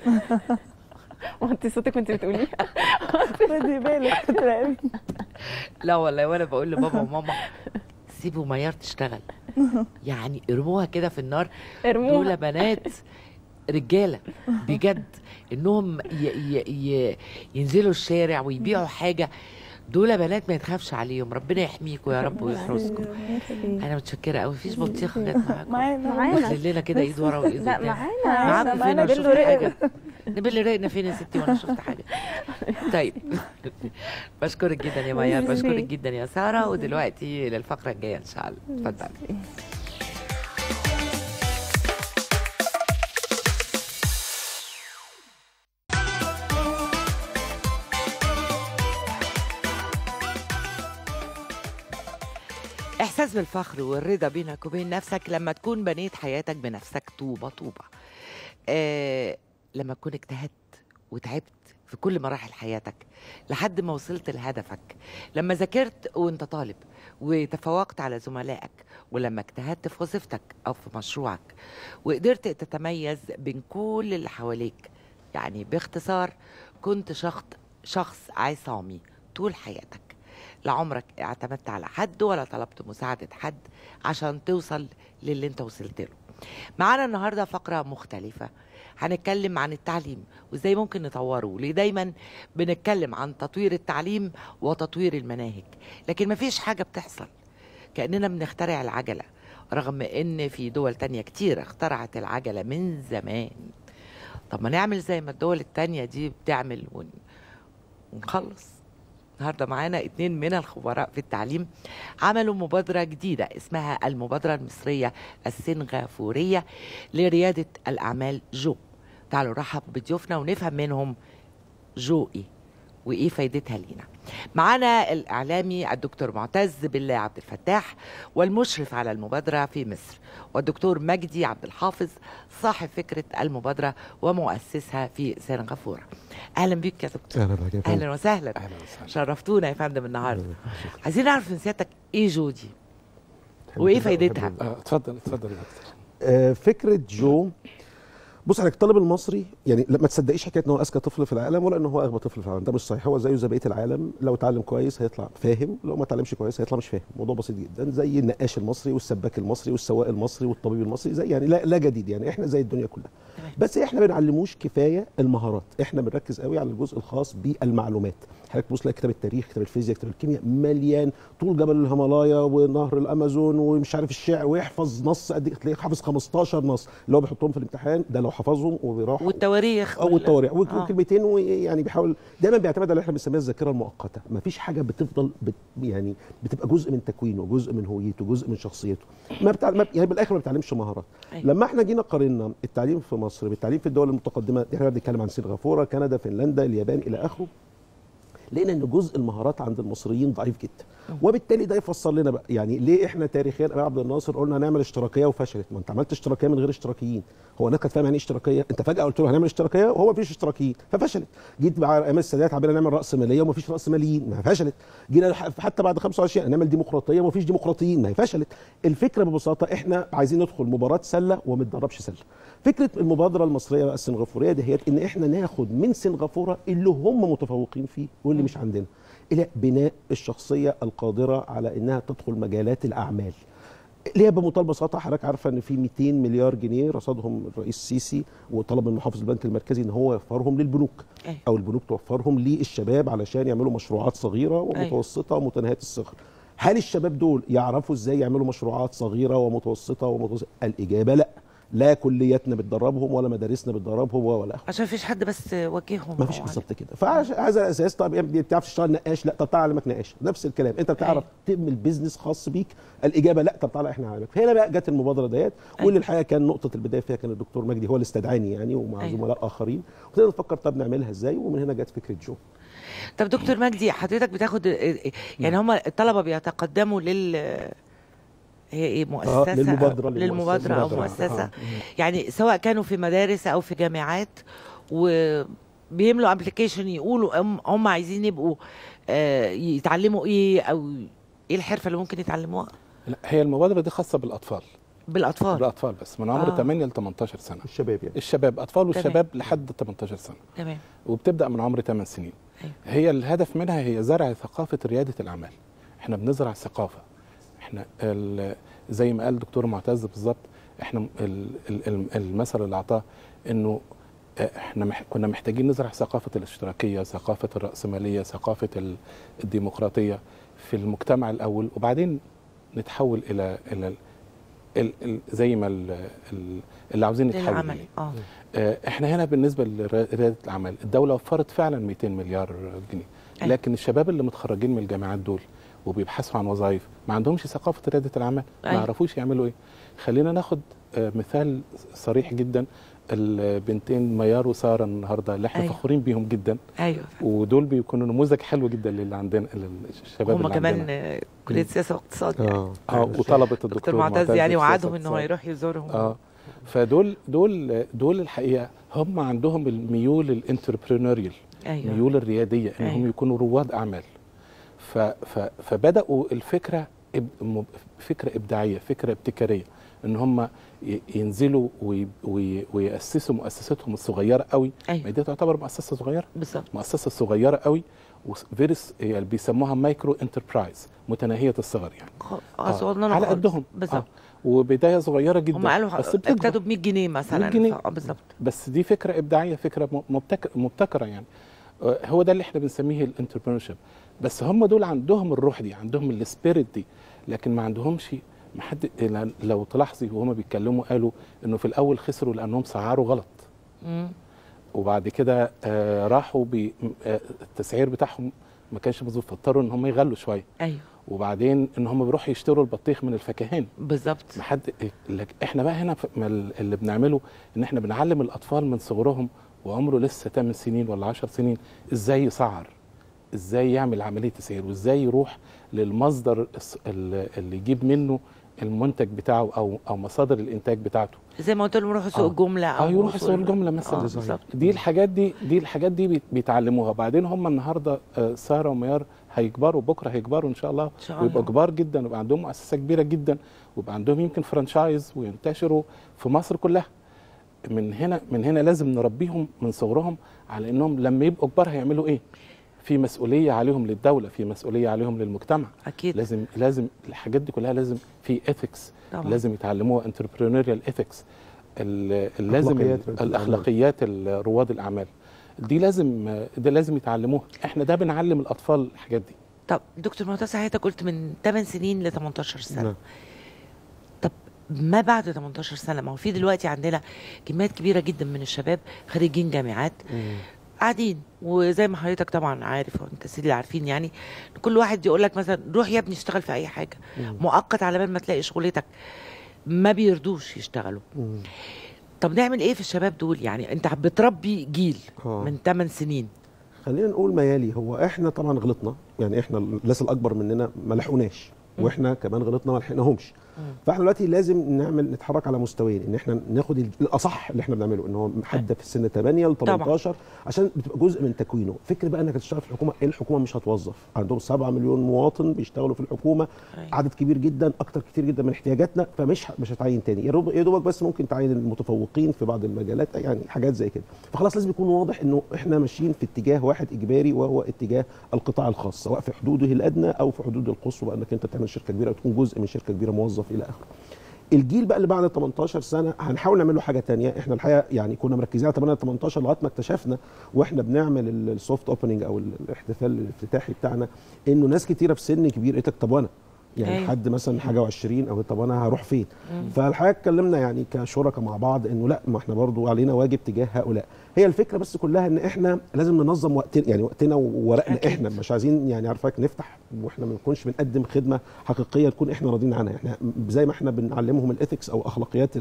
وانت صوتك وانت بتقولي. خدي بالك تراقبي. لا والله، وانا بقول لبابا وماما سيبوا ميار تشتغل، يعني ارموها كده في النار. دول ارموها. بنات رجاله بجد، انهم ي ي ي ينزلوا الشارع ويبيعوا حاجه. دول بنات ما يتخافش عليهم، ربنا يحميكم يا رب ويحرسكم. انا متشكره قوي. مفيش بطيخه جت معاكم؟ معانا معانا. واخدين لنا كده ايد ورا وايد لا قدام. معانا. معاكم فين؟ معانا انا شفت بالله حاجه؟ نبل رقنا فين يا ستي وانا شفت حاجه؟ طيب بشكرك جدا يا ميار، بشكرك جدا يا ساره، ودلوقتي للفقره الجايه ان شاء الله. اتفضلي. إحساس بالفخر والرضا بينك وبين نفسك لما تكون بنيت حياتك بنفسك طوبة طوبة. آه لما تكون اجتهدت وتعبت في كل مراحل حياتك لحد ما وصلت لهدفك، لما ذاكرت وانت طالب وتفوقت على زملائك، ولما اجتهدت في وظيفتك أو في مشروعك وقدرت تتميز بين كل اللي حواليك. يعني باختصار كنت شخص شخص عصامي طول حياتك، لا عمرك اعتمدت على حد ولا طلبت مساعدة حد عشان توصل للي انت وصلت له. معانا النهاردة فقرة مختلفة، هنتكلم عن التعليم وازاي ممكن نطوره. ليه دايما بنتكلم عن تطوير التعليم وتطوير المناهج، لكن مفيش حاجة بتحصل كأننا بنخترع العجلة، رغم ان في دول تانية كتير اخترعت العجلة من زمان. طب ما نعمل زي ما الدول التانية دي بتعمل ون... ونخلص. النهارده معانا اتنين من الخبراء في التعليم عملوا مبادرة جديدة اسمها المبادرة المصرية السنغافورية لريادة الأعمال جو. تعالوا نرحب بضيوفنا ونفهم منهم جو ايه وايه فايدتها لينا. معانا الإعلامي الدكتور معتز بالله عبد الفتاح والمشرف على المبادرة في مصر، والدكتور مجدي عبد الحافظ صاحب فكرة المبادرة ومؤسسها في سنغافورة. أهلا بيك يا دكتور. اهلا بك يا فندم. اهلا وسهلا. اهلا وسهلا. شرفتونا يا فندم النهارده. أهلاً. شكراً. عايزين نعرف من سيادتك ايه جو دي تحب وايه تبدأ فايدتها؟ ولا تبدأ؟ آه، اتفضل اتفضل يا دكتور. آه، فكره جو، بص حضرتك الطالب المصري يعني لا ما تصدقيش حكايه ان هو اذكى طفل في العالم ولا ان هو اغبى طفل في العالم، ده مش صحيح. هو زيه زي بقيه العالم، لو اتعلم كويس هيطلع فاهم، لو ما اتعلمش كويس هيطلع مش فاهم. الموضوع بسيط جدا، زي النقاش المصري والسباك المصري والسواق المصري والطبيب المصري، زي يعني لا, لا جديد، يعني احنا زي الدنيا كلها. بس احنا ما بنعلموش كفايه المهارات، احنا بنركز قوي على الجزء الخاص بالمعلومات. حضرتك بص لك كتاب التاريخ، كتاب الفيزياء، كتاب الكيمياء مليان طول جبل الهيمالايا ونهر الامازون ومش عارف الشعر، ويحفظ نص قد ايه، تلاقيه حافظ خمستاشر نص اللي هو بيحطهم في الامتحان ده لو حفظهم وبيروح والتواريخ او التواريخ آه. وكلمتين، ويعني بيحاول دايما بيعتمد على اللي احنا بنسميها الذاكره المؤقته. ما فيش حاجه بتفضل بت يعني بتبقى جزء من تكوينه، جزء من هويته، جزء من شخصيته. ما بتاع ما يعني بالاخر ما بتعلمش مهارات. أيوة. لما احنا جينا قارنا التعليم في مصر بالتعليم في الدول المتقدمه، احنا بنتكلم عن سنغافوره، كندا، فنلندا، اليابان الى اخره، لقينا ان جزء المهارات عند المصريين ضعيف جدا. وبالتالي ده يفسر لنا بقى يعني ليه احنا تاريخيا امام عبد الناصر قلنا هنعمل اشتراكيه وفشلت. ما انت عملت اشتراكيه من غير اشتراكيين، هو الناس كانت فاهمه يعني ايه اشتراكيه؟ انت فجاه قلت له هنعمل اشتراكيه وهو مفيش اشتراكيين ففشلت. جيت مع ايام السادات عملنا نعمل راس ماليه ومفيش راس ماليين ما فشلت. جينا حتى بعد خمسة وعشرين هنعمل ديمقراطيه ومفيش ديمقراطيين ما هي فشلت. الفكره ببساطه احنا عايزين ندخل مباراه سله وما نتدربش سله. فكره المبادره المصريه بقى السنغافوريه دي هي ان احنا ناخد من سنغافوره اللي هم متفوقين فيه واللي مش عندنا الى بناء الشخصيه القادره على انها تدخل مجالات الاعمال. اللي هي بمنتهى البساطه حضرتك عارفه ان في مئتين مليار جنيه رصدهم الرئيس السيسي وطلب من محافظ البنك المركزي ان هو يوفرهم للبنوك او البنوك توفرهم للشباب علشان يعملوا مشروعات صغيره ومتوسطه ومتناهيه الصغر. هل الشباب دول يعرفوا ازاي يعملوا مشروعات صغيره ومتوسطه ومتوسطه؟ الاجابه لا. لا كلياتنا بتدربهم ولا مدارسنا بتدربهم ولا عشان مفيش حد بس وجههم. ما فيش بالظبط كده. فعلى هذا الاساس طب يا ابني بتعرف تشتغل نقاش؟ لا. طب تعالى اعلمك نقاش. نفس الكلام. انت بتعرف تعمل بيزنس خاص بيك؟ الاجابه لا. طب تعالى احنا هنعلمك. فهنا بقى جت المبادره ديت واللي الحقيقه كان نقطه البدايه فيها كان الدكتور مجدي هو اللي استدعاني يعني ومع أيوة. زملاء اخرين وابتدينا نفكر طب نعملها ازاي ومن هنا جت فكره جو. طب دكتور مجدي حضرتك بتاخد يعني هم الطلبه بيتقدموا لل هي ايه مؤسسه؟ آه للمبادره للمبادره او مؤسسه آه. يعني سواء كانوا في مدارس او في جامعات وبيملوا ابلكيشن يقولوا هم عايزين يبقوا آه يتعلموا ايه او ايه الحرفه اللي ممكن يتعلموها؟ لا هي المبادره دي خاصه بالاطفال. بالاطفال بالاطفال بس من عمر آه. ثمانية ل تمنتاشر سنه. الشباب يعني الشباب اطفال والشباب لحد تمنتاشر سنه. تمام. وبتبدا من عمر ثمان سنين. أيوة. هي الهدف منها هي زرع ثقافه رياده الاعمال. احنا بنزرع ثقافه. احنا زي ما قال الدكتور معتز بالظبط احنا المثل اللي اعطاه انه احنا مح كنا محتاجين نزرع ثقافه الاشتراكيه، ثقافه الراسماليه، ثقافه الديمقراطيه في المجتمع الاول وبعدين نتحول الى الى ال ال زي ما ال اللي عاوزين نتحول اليه. اه احنا هنا بالنسبه لرياده الاعمال الدوله وفرت فعلا مئتين مليار جنيه لكن الشباب اللي متخرجين من الجامعات دول وبيبحثوا عن وظائف ما عندهمش ثقافه رياده الاعمال، ما يعرفوش يعملوا ايه. خلينا ناخد مثال صريح جدا البنتين ميار وساره النهارده اللي احنا أيوة. فخورين بيهم جدا. ايوه ودول بيكونوا نموذج حلو جدا للي عندنا للشباب هم كمان كليه سياسه واقتصاد يعني اه, آه وطلبه الدكتور معتز يعني وعدهم ان هو يروح يزورهم. اه فدول دول دول الحقيقه هم عندهم الميول الانتربرينوريال. أيوة. ميول الرياديه انهم أيوة. يكونوا رواد اعمال. فبداوا الفكره فكره ابداعيه، فكره ابتكاريه ان هم ينزلوا وياسسوا مؤسساتهم الصغيره قوي. أيوة. ما دي تعتبر مؤسسه صغيره بالظبط، مؤسسه صغيره قوي وفيرس يعني بيسموها مايكرو انتربرايز متناهيه الصغر يعني آه. على قدهم بالظبط آه. وبدايه صغيره جدا. هم قالوا ابتدوا ب مية جنيه مثلا. مية جنيه بالظبط. بس دي فكره ابداعيه، فكره مبتكره مبتكره يعني. هو ده اللي احنا بنسميه الانتربرينورشيب. بس هم دول عندهم الروح دي، عندهم السبيريت دي، لكن ما عندهمش ما حد. لو تلاحظي وهم بيتكلموا قالوا انه في الاول خسروا لانهم سعروا غلط. امم وبعد كده آه راحوا التسعير بتاعهم ما كانش مظبوط فاضطروا ان هم يغلوا شويه. ايوه. وبعدين ان هم بيروحوا يشتروا البطيخ من الفكهان. بالظبط. ما حد. احنا بقى هنا اللي بنعمله ان احنا بنعلم الاطفال من صغرهم وعمره لسه ثمان سنين ولا عشر سنين ازاي يسعر، ازاي يعمل عمليه تسعير، وازاي يروح للمصدر اللي يجيب منه المنتج بتاعه او او مصادر الانتاج بتاعته. زي ما قلت لهم روحوا سوق الجمله او اه يروحوا سوق الجمله مثلا. آه دي الحاجات دي دي الحاجات دي بيتعلموها. بعدين هم النهارده ساره وميار هيكبروا بكره هيكبروا ان شاء الله ويبقوا كبار جدا ويبقى عندهم مؤسسه كبيره جدا ويبقى عندهم يمكن فرانشايز وينتشروا في مصر كلها. من هنا من هنا لازم نربيهم من صغرهم على انهم لما يبقوا كبار هيعملوا ايه؟ في مسؤوليه عليهم للدوله، في مسؤوليه عليهم للمجتمع. اكيد لازم لازم الحاجات دي كلها لازم في اثكس لازم يتعلموها، انتربرينوريال اثكس، لازم الاخلاقيات رواد الاعمال دي لازم دي لازم يتعلموها. احنا ده بنعلم الاطفال الحاجات دي. طب دكتور معتز حضرتك قلت من ثمان سنين ل تمنتاشر سنه. لا. طب ما بعد تمنتاشر سنه، ما هو في دلوقتي عندنا كميات كبيره جدا من الشباب خريجين جامعات قاعدين، وزي ما حضرتك طبعا عارف وانت سيدي اللي عارفين يعني كل واحد يقول لك مثلا روح يا ابني اشتغل في اي حاجه مم. مؤقت على بال ما تلاقي شغلتك، ما بيردوش يشتغلوا. مم. طب نعمل ايه في الشباب دول؟ يعني انت بتربي جيل أوه. من ثمان سنين خلينا نقول ما يلي. هو احنا طبعا غلطنا، يعني احنا الناس الاكبر مننا ما لحقوناش، واحنا كمان غلطنا ما لحقناهمش. فاحنا دلوقتي لازم نعمل نتحرك على مستويين، ان احنا ناخد الاصح اللي احنا بنعمله، ان هو حد في السن ثمانية ل تمنتاشر عشان بتبقى جزء من تكوينه. فكر بقى انك هتشتغل في الحكومه، ايه الحكومه مش هتوظف، عندهم سبعة مليون مواطن بيشتغلوا في الحكومه، عدد كبير جدا، اكتر كتير جدا من احتياجاتنا، فمش مش هتعين تاني، يا دوبك بس ممكن تعين المتفوقين في بعض المجالات، يعني حاجات زي كده. فخلاص لازم يكون واضح انه احنا ماشيين في اتجاه واحد اجباري، وهو اتجاه القطاع الخاص، سواء في حدوده الادنى او في حدود القصوى، انك انت تعمل شركه كبيره او تكون جزء من شركه كبيره، موظف الى اخره. الجيل بقى اللي بعد تمنتاشر سنه هنحاول نعمل له حاجه ثانيه. احنا الحقيقه يعني كنا مركزين على ثمانية ل تمنتاشر لغايه ما اكتشفنا واحنا بنعمل السوفت اوبننج او الاحتفال الافتتاحي بتاعنا، انه ناس كتيره في سن كبير قالت لك طب وانا يعني أيه. حد مثلا حاجه وعشرين او طب انا هروح فين؟ فالحقيقه اتكلمنا يعني كشركاء مع بعض انه لا، ما احنا برضو علينا واجب تجاه هؤلاء. هي الفكره بس كلها ان احنا لازم ننظم وقتنا، يعني وقتنا وورقنا أكيد. احنا مش عايزين يعني عارفاك نفتح واحنا ما نكونش بنقدم خدمه حقيقيه نكون احنا راضيين عنها. احنا زي ما احنا بنعلمهم الاثكس او اخلاقيات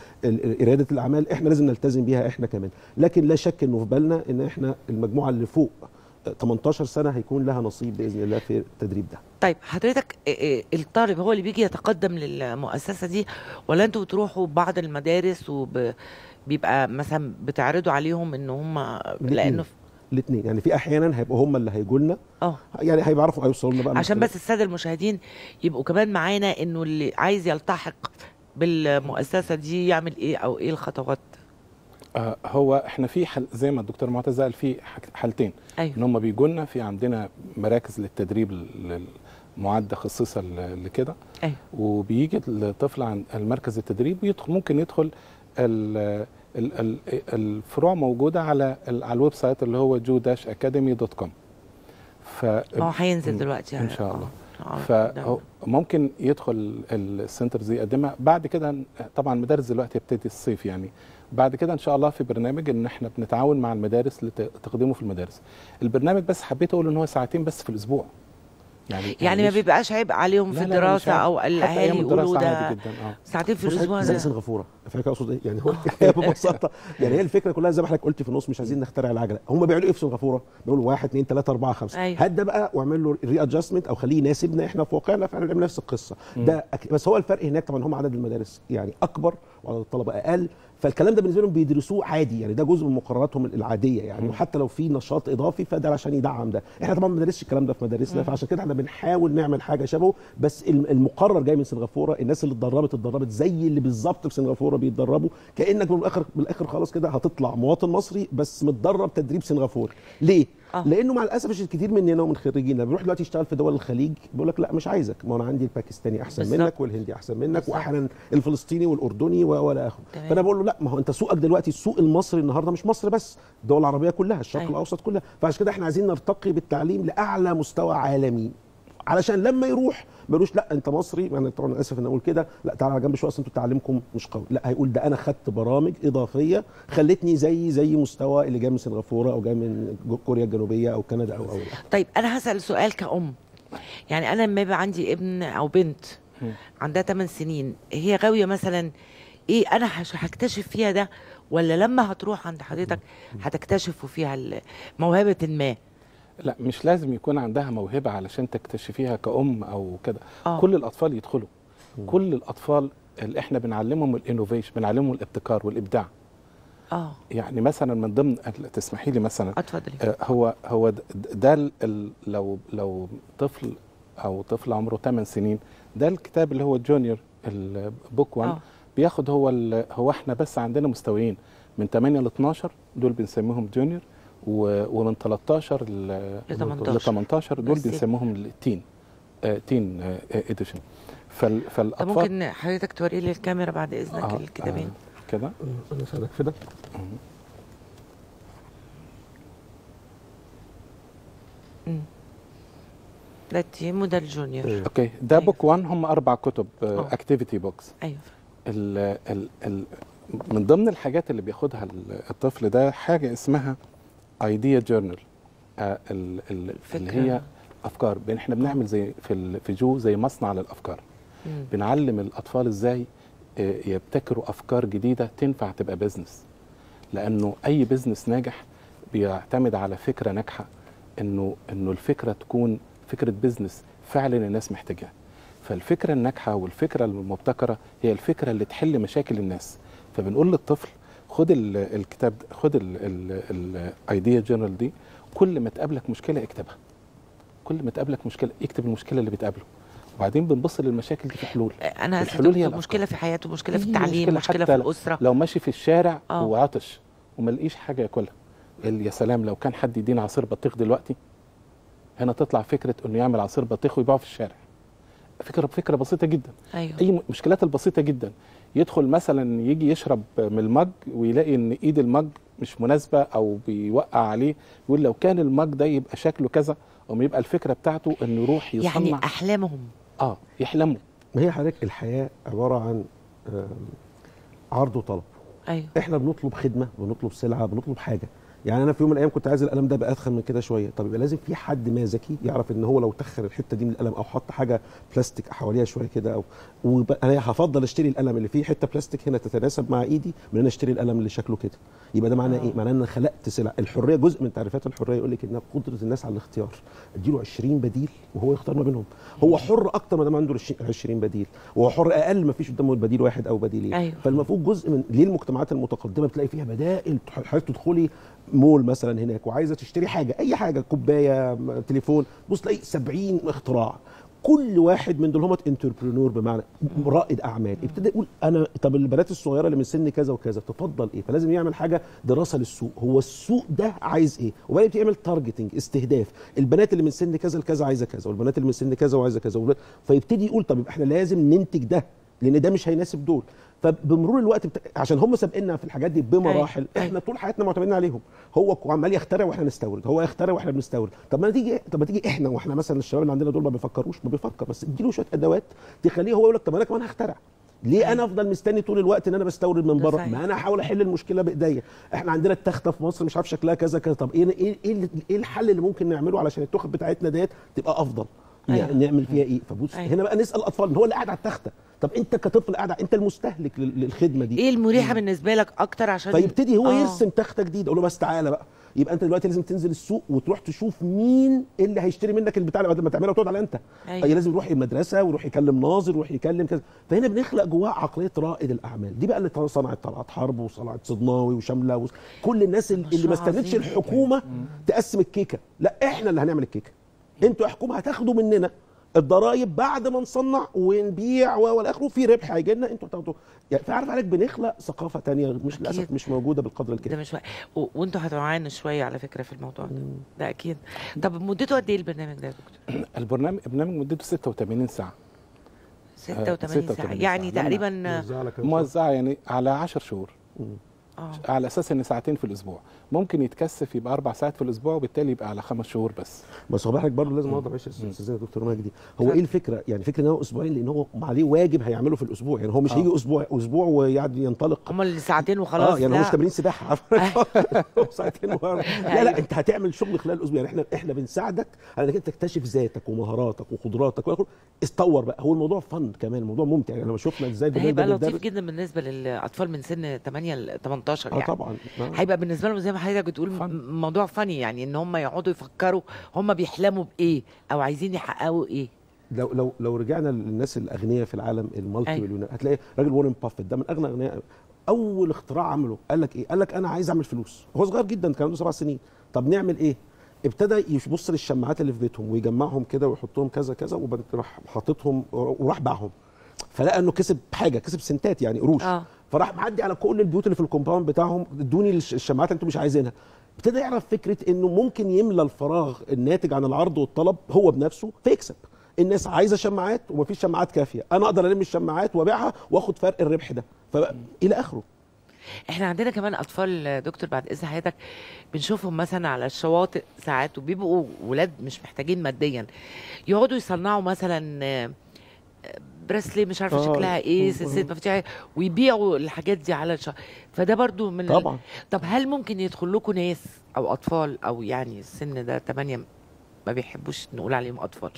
اراده الاعمال، احنا لازم نلتزم بيها احنا كمان. لكن لا شك انه في بالنا ان احنا المجموعه اللي فوق تمنتاشر سنه هيكون لها نصيب باذن الله في التدريب ده. طيب حضرتك الطالب هو اللي بيجي يتقدم للمؤسسه دي، ولا انتوا بتروحوا بعض المدارس وبيبقى مثلا بتعرضوا عليهم ان هم لانه الاثنين يعني في احيانا هيبقوا هم اللي هيجوا لنا، اه يعني هيعرفوا هيوصلوا لنا بقى عشان بس الساده المشاهدين يبقوا كمان معانا، انه اللي عايز يلتحق بالمؤسسه دي يعمل ايه او ايه الخطوات؟ آه هو احنا في حل زي ما الدكتور معتز قال، في حالتين. أيوة. ان هم بيجوا لنا، في عندنا مراكز للتدريب معده خصيصه لكده. أيوة. وبيجي الطفل عند المركز التدريب ويدخل، ممكن يدخل ال ال الفروع موجوده على على الويب سايت اللي هو جو داش اكاديمي دوت كوم. ف اه هينزل دلوقتي يعني ان شاء الله. فممكن يدخل السنترز دي يقدمها. بعد كده طبعا المدارس دلوقتي بتبتدي الصيف، يعني بعد كده ان شاء الله في برنامج ان احنا بنتعاون مع المدارس لتقديمه في المدارس. البرنامج بس حبيت اقول ان هو ساعتين بس في الاسبوع، يعني يعني ما بيبقاش عيب عليهم في الدراسه او الاهالي يقولوا ده ساعتين في الاسبوع. زي سنغافوره، فاكر اقصد ايه يعني؟ هو ببساطه يعني هي الفكره كلها زي ما حضرتك قلت في النص، مش عايزين نخترع العجله. هم بيعملوا ايه في سنغافوره؟ بيقولوا واحد اثنين ثلاثه اربعه خمسه. أيوة. هات ده بقى واعمل له ري ادجستمنت او خليه يناسبنا احنا في واقعنا، فاحنا بنعمل نفس القصه ده. بس هو الفرق هناك طبعا هم عدد المدارس يعني اكبر وعدد الطلبه اقل، فالكلام ده بالنسبه لهم بيدرسوه عادي، يعني ده جزء من مقرراتهم العاديه يعني. وحتى لو في نشاط اضافي فده عشان يدعم ده. احنا طبعا ما بندرسش الكلام ده في مدارسنا، فعشان كده احنا بنحاول نعمل حاجه شبهه، بس المقرر جاي من سنغافوره. الناس اللي اتدربت اتدربت زي اللي بالظبط في سنغافوره بيتدربوا، كانك من الاخر بالاخر خلاص كده هتطلع مواطن مصري بس متدرب تدريب سنغافوري. ليه؟ آه. لانه مع الاسف الكثير مننا ومن خريجينا بيروح دلوقتي يشتغل في دول الخليج، بيقول لك لا مش عايزك، ما انا عندي الباكستاني احسن بالزبط. منك، والهندي احسن منك، واحيانا الفلسطيني والاردني ولا اخره. فانا بقول له لا، ما هو انت سوقك دلوقتي السوق المصري النهارده مش مصر بس، الدول العربيه كلها، الشرق أيوة. الاوسط كلها. فعشان كده احنا عايزين نرتقي بالتعليم لاعلى مستوى عالمي، علشان لما يروح ما يقولوش لا انت مصري، انا طبعا اسف ان اقول كده، لا تعالى على جنب شويه اصل انتوا تعليمكم مش قوي، لا هيقول ده انا خدت برامج اضافيه خلتني زي زي مستوى اللي جاي من سنغافوره او جاي من كوريا الجنوبيه او كندا او او طيب انا هسال سؤال كأم، يعني انا لما يبقى عندي ابن او بنت عندها ثمان سنين، هي غاويه مثلا ايه، انا هكتشف فيها ده، ولا لما هتروح عند حضرتك هتكتشفوا فيها موهبه ما؟ لا مش لازم يكون عندها موهبه علشان تكتشفيها كأم او كده. آه. كل الاطفال يدخلوا، كل الاطفال اللي احنا بنعلمهم الانوفيشن، بنعلمهم الابتكار والابداع. اه يعني مثلا من ضمن، تسمحي لي مثلا اتفضلي. آه هو هو ده لو لو طفل او طفل عمره ثمان سنين، ده الكتاب اللي هو جونيور البوك واحد. آه. بياخد هو هو احنا بس عندنا مستويين من ثمانية ل اثناشر، دول بنسميهم جونيور، ومن ثلاثة عشر ل ثمانية عشر دول بنسميهم التين آه تين آه اديشن. فالاطفال ممكن حضرتك توري لي الكاميرا بعد اذنك آه الكتابين آه كده. انا اسالك في ده. امم ده التيم وده الجونيور. أيوه. اوكي ده أيوه. بوك واحد، هم اربع كتب اكتيفيتي بوكس. ايوه. ال ال ال من ضمن الحاجات اللي بياخدها الطفل ده حاجه اسمها ايديا جورنال، آه اللي هي افكار. احنا بنعمل زي في في جو زي مصنع للافكار. مم. بنعلم الاطفال ازاي يبتكروا افكار جديده تنفع تبقى بزنس، لانه اي بزنس ناجح بيعتمد على فكره ناجحه انه انه الفكره تكون فكره بيزنس فعلا الناس محتاجاها. فالفكره الناجحه والفكره المبتكره هي الفكره اللي تحل مشاكل الناس. فبنقول للطفل خد الكتاب، خد الايديا جورنال دي، كل ما تقابلك مشكله اكتبها، كل ما تقابلك مشكله اكتب المشكله اللي بتقابله، وبعدين بنبص للمشاكل دي في حلول. انا الحلول هي مشكله في حياته، مشكله في هي التعليم، مشكلة مشكله حتى في الاسره. لو ماشي في الشارع آه. وعطش وما لقيش حاجه ياكلها، يا سلام لو كان حد يدينا عصير بطيخ دلوقتي، هنا تطلع فكره انه يعمل عصير بطيخ ويبيعه في الشارع. فكره فكره بسيطه جدا. أيوه. اي مشكلات البسيطه جدا. يدخل مثلا يجي يشرب من المج ويلاقي ان ايد المج مش مناسبه او بيوقع عليه، يقول لو كان المج ده يبقى شكله كذا، او يبقى الفكره بتاعته انه يروح يصنع. يعني احلامهم اه يحلموا. ما هي حضرتك الحياه عباره عن آم، عرض وطلب. ايوه احنا بنطلب خدمه، بنطلب سلعه، بنطلب حاجه. يعني انا في يوم من الايام كنت عايز القلم ده بقى ادخن من كده شويه، طب يبقى لازم في حد ما ذكي يعرف ان هو لو تخر الحته دي من القلم او حط حاجه بلاستيك حواليها شويه كده، او انا هفضل اشتري القلم اللي فيه حته بلاستيك هنا تتناسب مع ايدي من ان اشتري القلم اللي شكله كده. يبقى ده معناه ايه؟ معناه ان انا خلقت سلع. الحريه جزء من تعريفات الحريه يقول لك انها قدره الناس على الاختيار. اديله عشرين بديل وهو يختار ما بينهم. هو حر اكتر ما دام عنده عشرين بديل، وهو حر اقل ما فيش قدامه بديل واحد او بديلين. أيوه. فالمفروض جزء من ليه المجتمعات المتقدمه بتلاقي فيها بدائل. حضرتك تدخلي مول مثلا هناك وعايزه تشتري حاجه، اي حاجه، كوبايه، تليفون، بص تلاقي سبعين اختراع. كل واحد من دول هم انتربرينور، بمعنى رائد اعمال. ابتدى يقول انا طب البنات الصغيره اللي من سن كذا وكذا تفضل ايه، فلازم يعمل حاجه دراسه للسوق، هو السوق ده عايز ايه، وبعدين يعمل تارجتنج، استهداف. البنات اللي من سن كذا لكذا عايزه كذا، والبنات اللي من سن كذا وعايزه كذا، فيبتدي يقول طب احنا لازم ننتج ده لان ده مش هيناسب دول. فبمرور الوقت بت... عشان هم سابقنا في الحاجات دي بمراحل، أي. احنا طول حياتنا معتمدين عليهم. هو عمال يخترع واحنا نستورد، هو يخترع واحنا بنستورد. طب ما تيجي طب ما تيجي احنا واحنا مثلا الشباب اللي عندنا دول ما بيفكروش، ما بيفكر، بس اديله شويه ادوات تخليه هو يقول لك طب انا كمان هخترع. ليه أي. انا افضل مستني طول الوقت ان انا بستورد من بره؟ ما انا احاول احل المشكله بايديا. احنا عندنا التخته في مصر مش عارف شكلها كذا كذا، طب ايه ايه ايه, إيه الحل اللي ممكن نعمله علشان التخت بتاعتنا ديت تبقى افضل؟ أيوة. نعمل فيها ايه؟ فبص أيوة. هنا بقى نسال الاطفال، هو اللي قاعد على التخته، طب انت كطفل قاعد، انت المستهلك للخدمه دي، ايه المريحه بالنسبه لك اكتر؟ عشان فيبتدي هو آه. يرسم تخته جديده. اقول له بس تعالى بقى، يبقى انت دلوقتي لازم تنزل السوق وتروح تشوف مين اللي هيشتري منك البتاع اللي بدل ما تعملها وتقعد على انت. أيوة. أي لازم يروح المدرسه ويروح يكلم ناظر ويروح يكلم كذا. فهنا بنخلق جواه عقليه رائد الاعمال. دي بقى اللي صنعت طلعت حرب وصنعت صدناوي وشامله و... كل الناس اللي, اللي ما استنتش الحكومه تقسم الكيكه، لا احنا اللي هنعمل الكيكه. انتوا يا حكومه هتاخدوا مننا الضرايب بعد ما نصنع ونبيع والى اخره، في ربح هيجي لنا انتوا هتاخدوا. يعني فعارف عليك بنخلق ثقافه ثانيه مش للاسف مش موجوده بالقدر الكافي. ده مش و... وانتوا هتعانوا شويه على فكره في الموضوع ده. ده اكيد. طب مدته قد ايه البرنامج ده يا دكتور؟ البرنامج برنامج مدته ستة وثمانين ساعه. ستة وثمانين ساعه يعني ساعة. تقريبا موزعه يعني على عشر شهور. آه. على اساس ان ساعتين في الاسبوع، ممكن يتكثف يبقى اربع ساعات في الاسبوع، وبالتالي يبقى على خمس شهور بس. بس هو حضرتك برضه لازم اوضح معلش استاذ دكتور مجدي، هو ايه الفكره؟ يعني فكره ان هو اسبوعين لان هو عليه واجب هيعمله في الاسبوع، يعني هو مش هيجي آه. اسبوع اسبوع ويقعد ينطلق. هم اللي ساعتين وخلاص. اه يعني هو مش تمرين سباحه ساعتين و... لا لا انت هتعمل شغل خلال الاسبوع. يعني احنا احنا بنساعدك على انك انت تكتشف ذاتك ومهاراتك وقدراتك ويقول استطور بقى. هو الموضوع فن كمان، الموضوع ممتع. يعني لما شفنا ازاي هيبقى لطيف جدا بالنسبه للاطفال من سن ثمانية ل ثمانية عشر يعني. اه طبعا هيبقى بالنسبه لهم زي ما حضرتك بتقول موضوع فني، يعني ان هم يقعدوا يفكروا هم بيحلموا بايه او عايزين يحققوا ايه. لو لو لو رجعنا للناس الاغنياء في العالم المالتي مليونير، هتلاقي راجل وارن بافيت ده من اغنى اغنياء. اول اختراع عمله قال لك ايه؟ قال لك انا عايز اعمل فلوس. هو صغير جدا كان عنده سبع سنين. طب نعمل ايه؟ ابتدى يبص للشماعات اللي في بيتهم ويجمعهم كده ويحطهم كذا كذا، وبعدين راح حاططهم وراح باعهم. فلقى انه كسب حاجه، كسب سنتات يعني قروش. آه. فراح معدي على كل البيوت اللي في الكومباوند بتاعهم، ادوني الشماعات اللي انتم مش عايزينها. ابتدى يعرف فكره انه ممكن يملى الفراغ الناتج عن العرض والطلب هو بنفسه فيكسب. الناس عايزه شماعات ومفيش شماعات كافيه، انا اقدر الم الشماعات وابيعها واخد فرق الربح ده الى اخره. احنا عندنا كمان اطفال دكتور بعد اذن حضرتك بنشوفهم مثلا على الشواطئ ساعات، وبيبقوا ولاد مش محتاجين ماديا، يقعدوا يصنعوا مثلا برسلي مش عارفه آه. شكلها ايه، سلسله مفاتيح، ويبيعوا الحاجات دي على الش... فده برضو من طبعا ال... طب هل ممكن يدخل لكم ناس او اطفال، او يعني السن ده ثمانية ما بيحبوش نقول عليهم اطفال،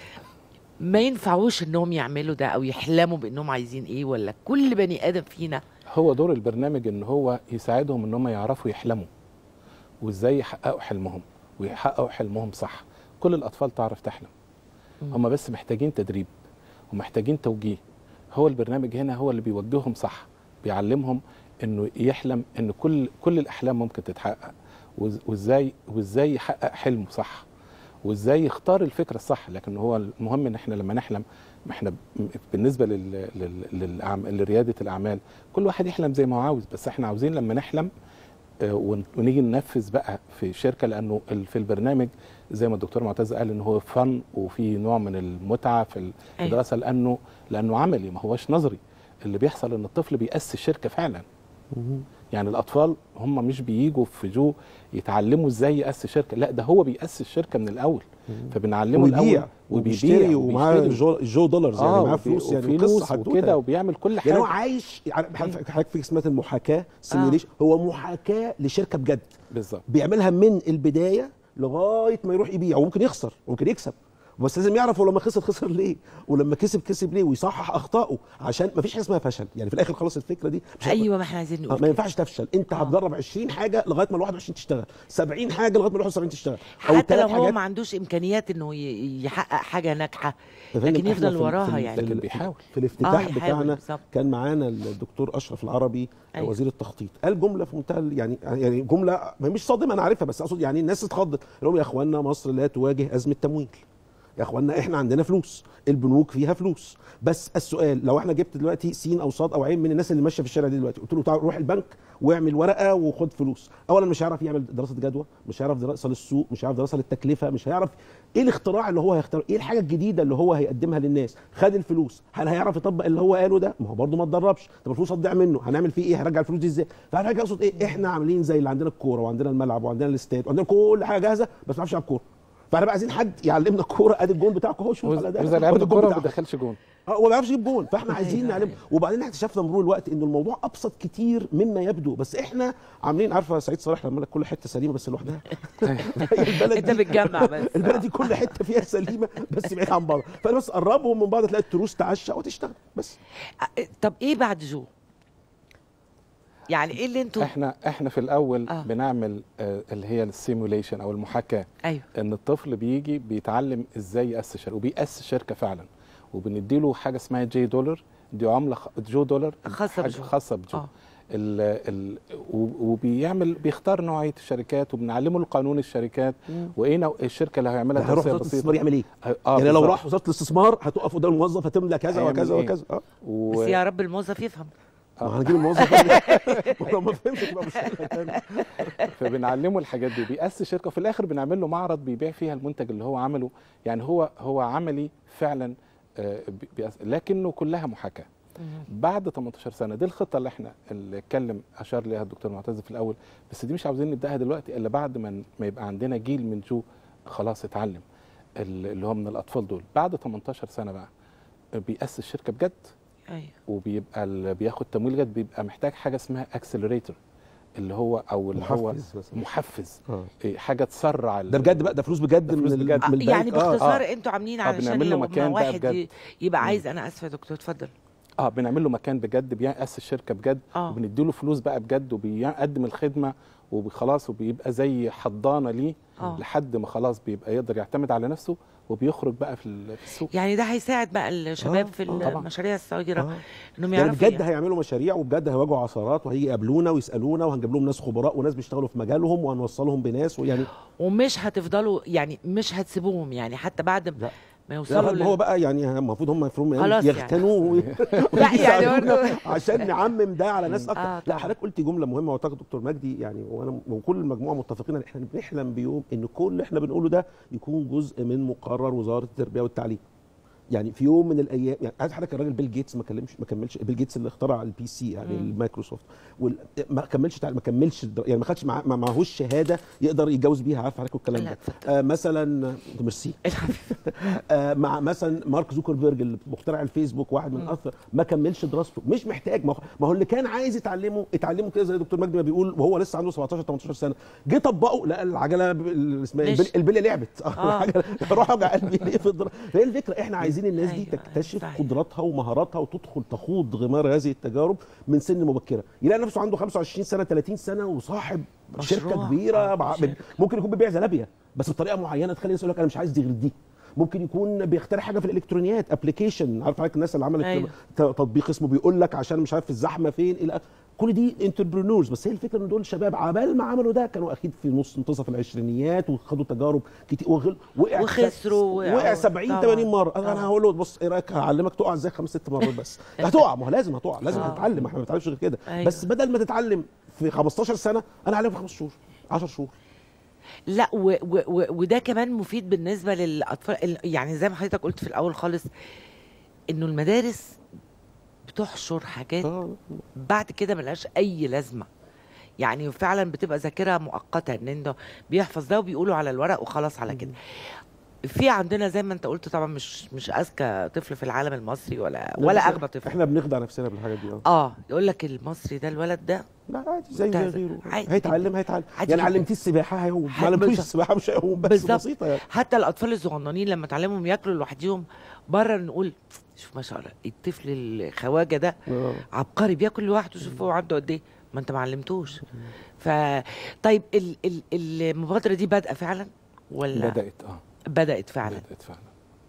ما ينفعوش انهم يعملوا ده او يحلموا بانهم عايزين ايه؟ ولا كل بني ادم فينا هو دور البرنامج ان هو يساعدهم ان هم يعرفوا يحلموا وازاي يحققوا حلمهم، ويحققوا حلمهم صح. كل الاطفال تعرف تحلم، هم بس محتاجين تدريب ومحتاجين توجيه. هو البرنامج هنا هو اللي بيوجههم صح، بيعلمهم انه يحلم ان كل كل الاحلام ممكن تتحقق، وازاي وازاي يحقق حلمه صح، وازاي يختار الفكره الصح. لكن هو المهم ان احنا لما نحلم، احنا بالنسبه لل... لل... لرياده الاعمال كل واحد يحلم زي ما هو عاوز، بس احنا عاوزين لما نحلم ونيجي ننفذ بقى في شركه، لانه في البرنامج زي ما الدكتور معتز قال ان هو فن وفي نوع من المتعه في الدراسه، لانه لانه عملي ما هوش نظري. اللي بيحصل ان الطفل بيأسس شركه فعلا. يعني الاطفال هم مش بييجوا في جو يتعلموا ازاي يأسس شركه، لا ده هو بيأسس شركه من الاول، فبنعلمه الاول وبيبيع ومعاه جو دولارز، يعني معاه فلوس، يعني قصه وكده، وبيعمل كل حاجه. يعني هو عايش حضرتك في اسمها المحاكاه سيميوليشن، هو محاكاه لشركه بجد بالظبط، بيعملها من البدايه لغايه ما يروح يبيع، وممكن يخسر وممكن يكسب، بس لازم يعرف هو لما خسر خسر ليه، ولما كسب كسب ليه، ويصحح اخطائه، عشان ما فيش حاجه اسمها فشل. يعني في الاخر خلاص الفكره دي مش ايوه ما احنا عايزين نقول ما ينفعش تفشل. انت هتجرب عشرين حاجه لغايه ما ال واحد وعشرين تشتغل، سبعين حاجه لغايه ما ال واحد وسبعين تشتغل، او حتى لو هو ما عندوش امكانيات انه يحقق حاجه ناجحه، لكن يفضل وراها. يعني لكن بيحاول. في الافتتاح آه بتاعنا كان معانا الدكتور اشرف العربي أيوة. وزير التخطيط، قال جمله في منتهى يعني يعني جمله مش صادمه انا عارفها، بس اقصد يعني الناس اتخضت، قال يا اخوانا مصر لا تواجه ازمه تمويل، يا اخوانا احنا عندنا فلوس، البنوك فيها فلوس، بس السؤال لو احنا جبت دلوقتي سين او صاد او عين من الناس اللي ماشيه في الشارع دي دلوقتي، قلت له تعال روح البنك واعمل ورقه وخد فلوس، اولا مش هيعرف يعمل دراسه جدوى، مش هيعرف دراسه للسوق، مش هيعرف دراسه للتكلفه، مش هيعرف ايه الاختراع اللي هو هيختار، ايه الحاجه الجديده اللي هو هيقدمها للناس. خد الفلوس، هل هيعرف يطبق اللي هو قاله ده؟ ما هو برده ما اتدربش. طب الفلوس هتضيع منه، هنعمل فيه ايه؟ هنرجع الفلوس دي ازاي؟ فانا اقصد ايه، احنا عاملين زي اللي عندنا الكوره وعندنا الملعب وعندنا الاستاد وعندنا كل حاجه جاهزه، بس ما بنعرفش نلعب كوره. فاحنا بقى عايزين حد يعلمنا الكوره، ادي الجون بتاعك اهو، شوف على ده، وزي لعيبه الكوره ما بيدخلش جون، اه هو ما بيعرفش يجيب جون، فاحنا عايزين نعلم. وبعدين اكتشفنا مرور الوقت ان الموضوع ابسط كتير مما يبدو، بس احنا عاملين، عارفه سعيد صالح لما قال كل حته سليمه بس لوحدها. البلد انت بتجمع بس البلد دي كل حته فيها سليمه بس بعيد عن بعض، فانا بس قربهم من بعض تلاقي التروس تعشى وتشتغل بس. طب ايه بعد جو؟ يعني ايه اللي انتوا احنا احنا في الاول آه. بنعمل آه اللي هي السيموليشن او المحاكاه. ايوه. ان الطفل بيجي بيتعلم ازاي ياسس شركه، وبياسس شركه فعلا، وبنديله حاجه اسمها جي دولار، دي عمله جو دولار خاصه بجو خاصه بجو آه. ال ال وبيعمل بيختار نوعيه الشركات، وبنعلمه القانون الشركات وايه نوع الشركه اللي هيعملها. هيروح وزاره الاستثمار يعمل ايه؟ آه يعني لو راح وزاره الاستثمار هتقف قدام الموظف هتملى كذا وكذا إيه؟ وكذا اه و... بس يا رب الموظف يفهم. ما هنجيب الموظف ولو ما فهمش تبقى مشكله ثانيه. فبنعلمه الحاجات دي، بيأسس شركه، وفي الاخر بنعمل له معرض بيبيع فيها المنتج اللي هو عمله. يعني هو هو عملي فعلا، لكنه كلها محاكاه. بعد تمنتاشر سنه دي الخطه اللي احنا اللي اتكلم اشار ليها الدكتور معتز في الاول، بس دي مش عاوزين نبداها دلوقتي الا بعد ما ما يبقى عندنا جيل من جو خلاص اتعلم، اللي هو من الاطفال دول. بعد تمنتاشر سنه بقى بيأسس شركه بجد. ايوه. وبيبقى اللي بياخد تمويل جد بيبقى محتاج حاجه اسمها اكسلريتور، اللي هو او اللي هو محفز آه. حاجه تسرع ده بجد بقى، ده فلوس بجد من, بجد. من يعني باختصار آه. انتوا عاملين علشان لو مكان واحد يبقى عايز. انا اسفه يا دكتور اتفضل. اه بنعمل له مكان بجد بيأسس شركه بجد آه. وبنديله فلوس بقى بجد، وبيقدم الخدمه وخلاص، وبيبقى زي حضانه ليه آه. لحد ما خلاص بيبقى يقدر يعتمد على نفسه، وبيخرج بقى في السوق. يعني ده هيساعد بقى الشباب آه. في المشاريع الصغيره آه. انهم يعني يعرفوا بجد هيعملوا مشاريع، وبجد هيواجهوا عثرات، وهيجي يقابلونا ويسالونا، وهنجيب لهم ناس خبراء وناس بيشتغلوا في مجالهم، وهنوصلهم بناس، ويعني ومش هتفضلوا يعني مش هتسيبوهم يعني حتى بعد لا. ما يوصلوا لا هو بقى يعني المفروض هم يفرموا يعني. يغتنوا لا يعني عشان نعمم ده على ناس اكتر. آه لا حضرتك قلتي جمله مهمه، واعتقد دكتور مجدي يعني وانا وكل المجموعه متفقين ان احنا بنحلم بيوم ان كل اللي احنا بنقوله ده يكون جزء من مقرر وزاره التربيه والتعليم. يعني في يوم من الايام، يعني عايز حضرتك الراجل بيل جيتس ما كلمش ما كملش، بيل جيتس اللي اخترع البي سي يعني المايكروسوفت، ما كملش ما كملش يعني ما خدش ما معهوش شهاده يقدر يتجوز بيها، عارف حضرتك الكلام ده. آه مثلا ميرسي آه مع مثلا مارك زوكربيرج اللي مخترع الفيسبوك، واحد من اكثر، ما كملش دراسته، مش محتاج. ما هو اللي كان عايز يتعلمه اتعلمه كده زي الدكتور مجدي ما بيقول، وهو لسه عنده سبعتاشر تمنتاشر سنه، جه طبقه لقى العجله اسمها البليه لعبت اه راح وجع قلبي ليه في الدراسه. فهي الفكره احنا عايزين الناس دي تكتشف قدراتها ومهاراتها وتدخل تخوض غمار هذه التجارب من سن مبكره، يلاقي نفسه عنده خمسة وعشرين سنه تلاتين سنه وصاحب شركه كبيره، آه ممكن يكون بيبيع زلابيه بس بطريقه معينه تخلي الناس يقول لك انا مش عايز دي غير دي. ممكن يكون بيخترع حاجه في الالكترونيات، ابلكيشن، عارف حضرتك الناس اللي عملت أيوة. تطبيق اسمه بيقول لك عشان مش عارف الزحمه فين الى كل دي انتربرونورز. بس هي الفكره ان دول شباب عبال ما عملوا ده كانوا اكيد في نص منتصف العشرينيات وخدوا تجارب كتير وغل... وقع وخسروا وقع سبعين ثمانين مره. طبعاً. انا هقول له بص ايه رايك هعلمك تقع ازاي خمس ست مرات بس. هتقع، ما هو لازم هتقع، لازم هتتعلم، احنا ما بنتعلمش غير كده. أيوة. بس بدل ما تتعلم في خمستاشر سنه انا هعلمك في خمس شهور عشر شهور. لا و و و وده كمان مفيد بالنسبه للاطفال، يعني زي ما حضرتك قلت في الاول خالص انه المدارس بتحشر حاجات آه. بعد كده ملهاش اي لازمه، يعني فعلا بتبقى ذاكره مؤقته ان انه بيحفظ ده وبيقولوا على الورق وخلاص على كده. في عندنا زي ما انت قلت طبعا مش مش اذكى طفل في العالم المصري ولا ولا اغبى طفل. احنا بنخدع نفسنا بالحاجات دي. اه اه يقول لك المصري ده الولد ده لا عادي زي بتاع- غيره، عادي هيتعلم جداً. هيتعلم عادي يعني جداً. علمتيه السباحه هيقوم، ما ح- علمتوش بالظبط. السباحه مش هيقوم، بس بالظبط. بسيطه يعني. حتى الاطفال الصغننين لما تعلمهم ياكلوا لوحدهم بره نقول شوف ما شاء الله الطفل الخواجه ده آه. عبقري بياكل لوحده، شوف هو عنده قد ايه، ما انت ما علمتوش. ف طيب ال... ال... المبادره دي بادئه فعلا ولا بدات اه بدات فعلا بدات فعلا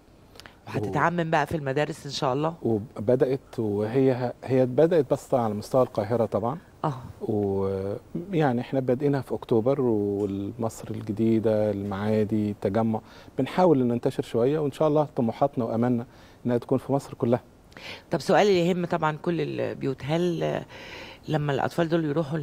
وهتتعمم بقى في المدارس ان شاء الله؟ وبدات، وهي هي بدات بس على مستوى القاهره طبعا. اه ويعني احنا بادئينها في اكتوبر والمصر الجديده المعادي التجمع، بنحاول ان ننتشر شويه، وان شاء الله طموحاتنا واملنا انها تكون في مصر كلها. طب سؤال يهم طبعا كل البيوت، هل لما الاطفال دول يروحوا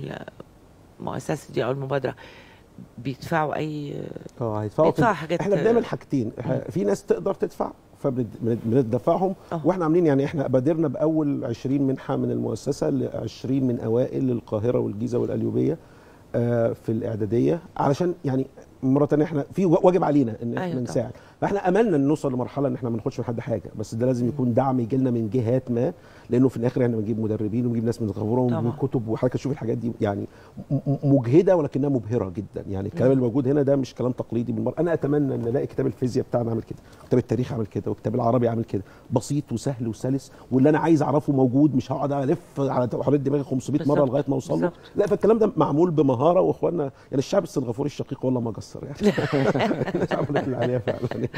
المؤسسه دي او المبادره بيدفعوا اي اه هيدفعوا بيدفعوا في- حاجات- احنا بنعمل حاجتين، إحنا في ناس تقدر تدفع فبندفعهم، آه. واحنا عاملين يعني احنا بادرنا باول عشرين منحه من المؤسسه ل عشرين من اوائل للقاهره والجيزه والقليوبيه آه، في الاعداديه، علشان يعني مره ثانيه احنا في واجب علينا ان احنا أيوة طبعاً. نساعد. فاحنا املنا ان نوصل لمرحله ان احنا ما ناخدش من حد حاجه، بس ده لازم يكون دعم يجي لنا من جهات ما، لانه في الاخر احنا بنجيب مدربين ونجيب ناس من خبره ونجيب طبعاً. كتب وحضرتك تشوف الحاجات دي يعني م- م- مجهده ولكنها مبهره جدا. يعني الكلام اللي موجود هنا ده مش كلام تقليدي بالمره. انا اتمنى ان الاقي كتاب الفيزياء بتاعنا عامل كده، كتاب التاريخ عامل كده، وكتاب العربي عامل كده، بسيط وسهل وسلس، واللي انا عايز اعرفه موجود، مش هقعد الف على حوالين دماغي خمسمائة مره بالظبط. لغايه ما اوصل له. بالظبط. لا، فالكلام ده معمول بمهاره، واخواننا يعني الشعب السنغافوري الشقيق والله ما قصر يعني. الناس عملت اللي عليها فعلا.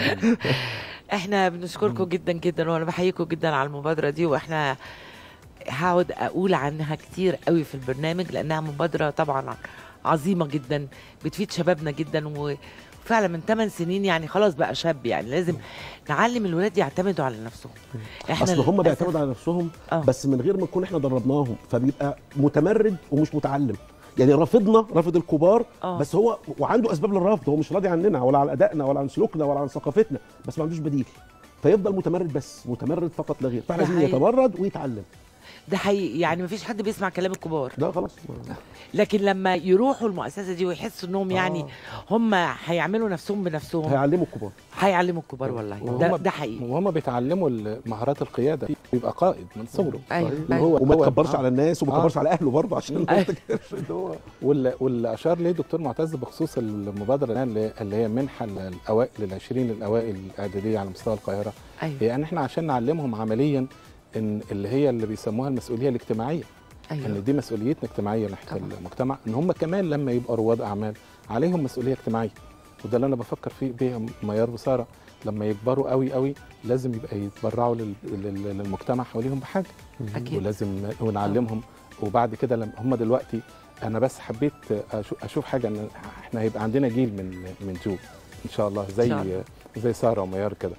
احنا بنشكركم جدا جدا وانا بحييكم جدا على المبادره دي، واحنا هقعد اقول عنها كتير قوي في البرنامج لانها مبادره طبعا عظيمه جدا بتفيد شبابنا جدا، وفعلا من ثمان سنين يعني خلاص بقى شاب، يعني لازم نعلم الولاد يعتمدوا على نفسهم. اصل هم للأسف- بيعتمدوا على نفسهم آه. بس من غير ما نكون احنا دربناهم، فبيبقى متمرد ومش متعلم. يعني رافضنا، رافض الكبار، آه. بس هو وعنده اسباب للرفض، هو مش راضي عننا ولا عن ادائنا ولا عن سلوكنا ولا عن ثقافتنا، بس ما عندوش بديل، فيفضل متمرد، بس متمرد فقط لا غير. فاحنا ده عايزين حقيقي. يتمرد ويتعلم. ده حقيقي، يعني مفيش حد بيسمع كلام الكبار، ده خلاص. لكن لما يروحوا المؤسسه دي ويحسوا انهم يعني هم هيعملوا نفسهم بنفسهم هيعلموا الكبار. هيعلموا الكبار والله. ده, وهم- ده حقيقي. وهم بيتعلموا مهارات القياده، بيبقى قائد من صغره. ايوه صحيح. أيوة. هو وما هو- تكبرش آه. على الناس وما آه. تكبرش على اهله برضه، عشان ما يفتكرش ان هو واللي, واللي اشار ليه دكتور معتز بخصوص المبادره اللي اللي هي منحه للاوائل للعشرين الاوائل الاعداديه على مستوى القاهره، ايوه هي ان احنا عشان نعلمهم عمليا ان اللي هي اللي بيسموها المسؤوليه الاجتماعيه، ايوه ان دي مسؤوليتنا اجتماعيه ناحيه طبعا. المجتمع، ان هم كمان لما يبقوا رواد اعمال عليهم مسؤوليه اجتماعيه. وده اللي انا بفكر فيه بيه ميار وساره، لما يكبروا قوي قوي لازم يبقى يتبرعوا لل- لل- للمجتمع حواليهم بحاجه، اكيد. ولازم ونعلمهم. وبعد كده لما هم دلوقتي، انا بس حبيت أشو- اشوف حاجه، ان احنا هيبقى عندنا جيل من من جو ان شاء الله، زي إن شاء الله. زي ساره وميار كده.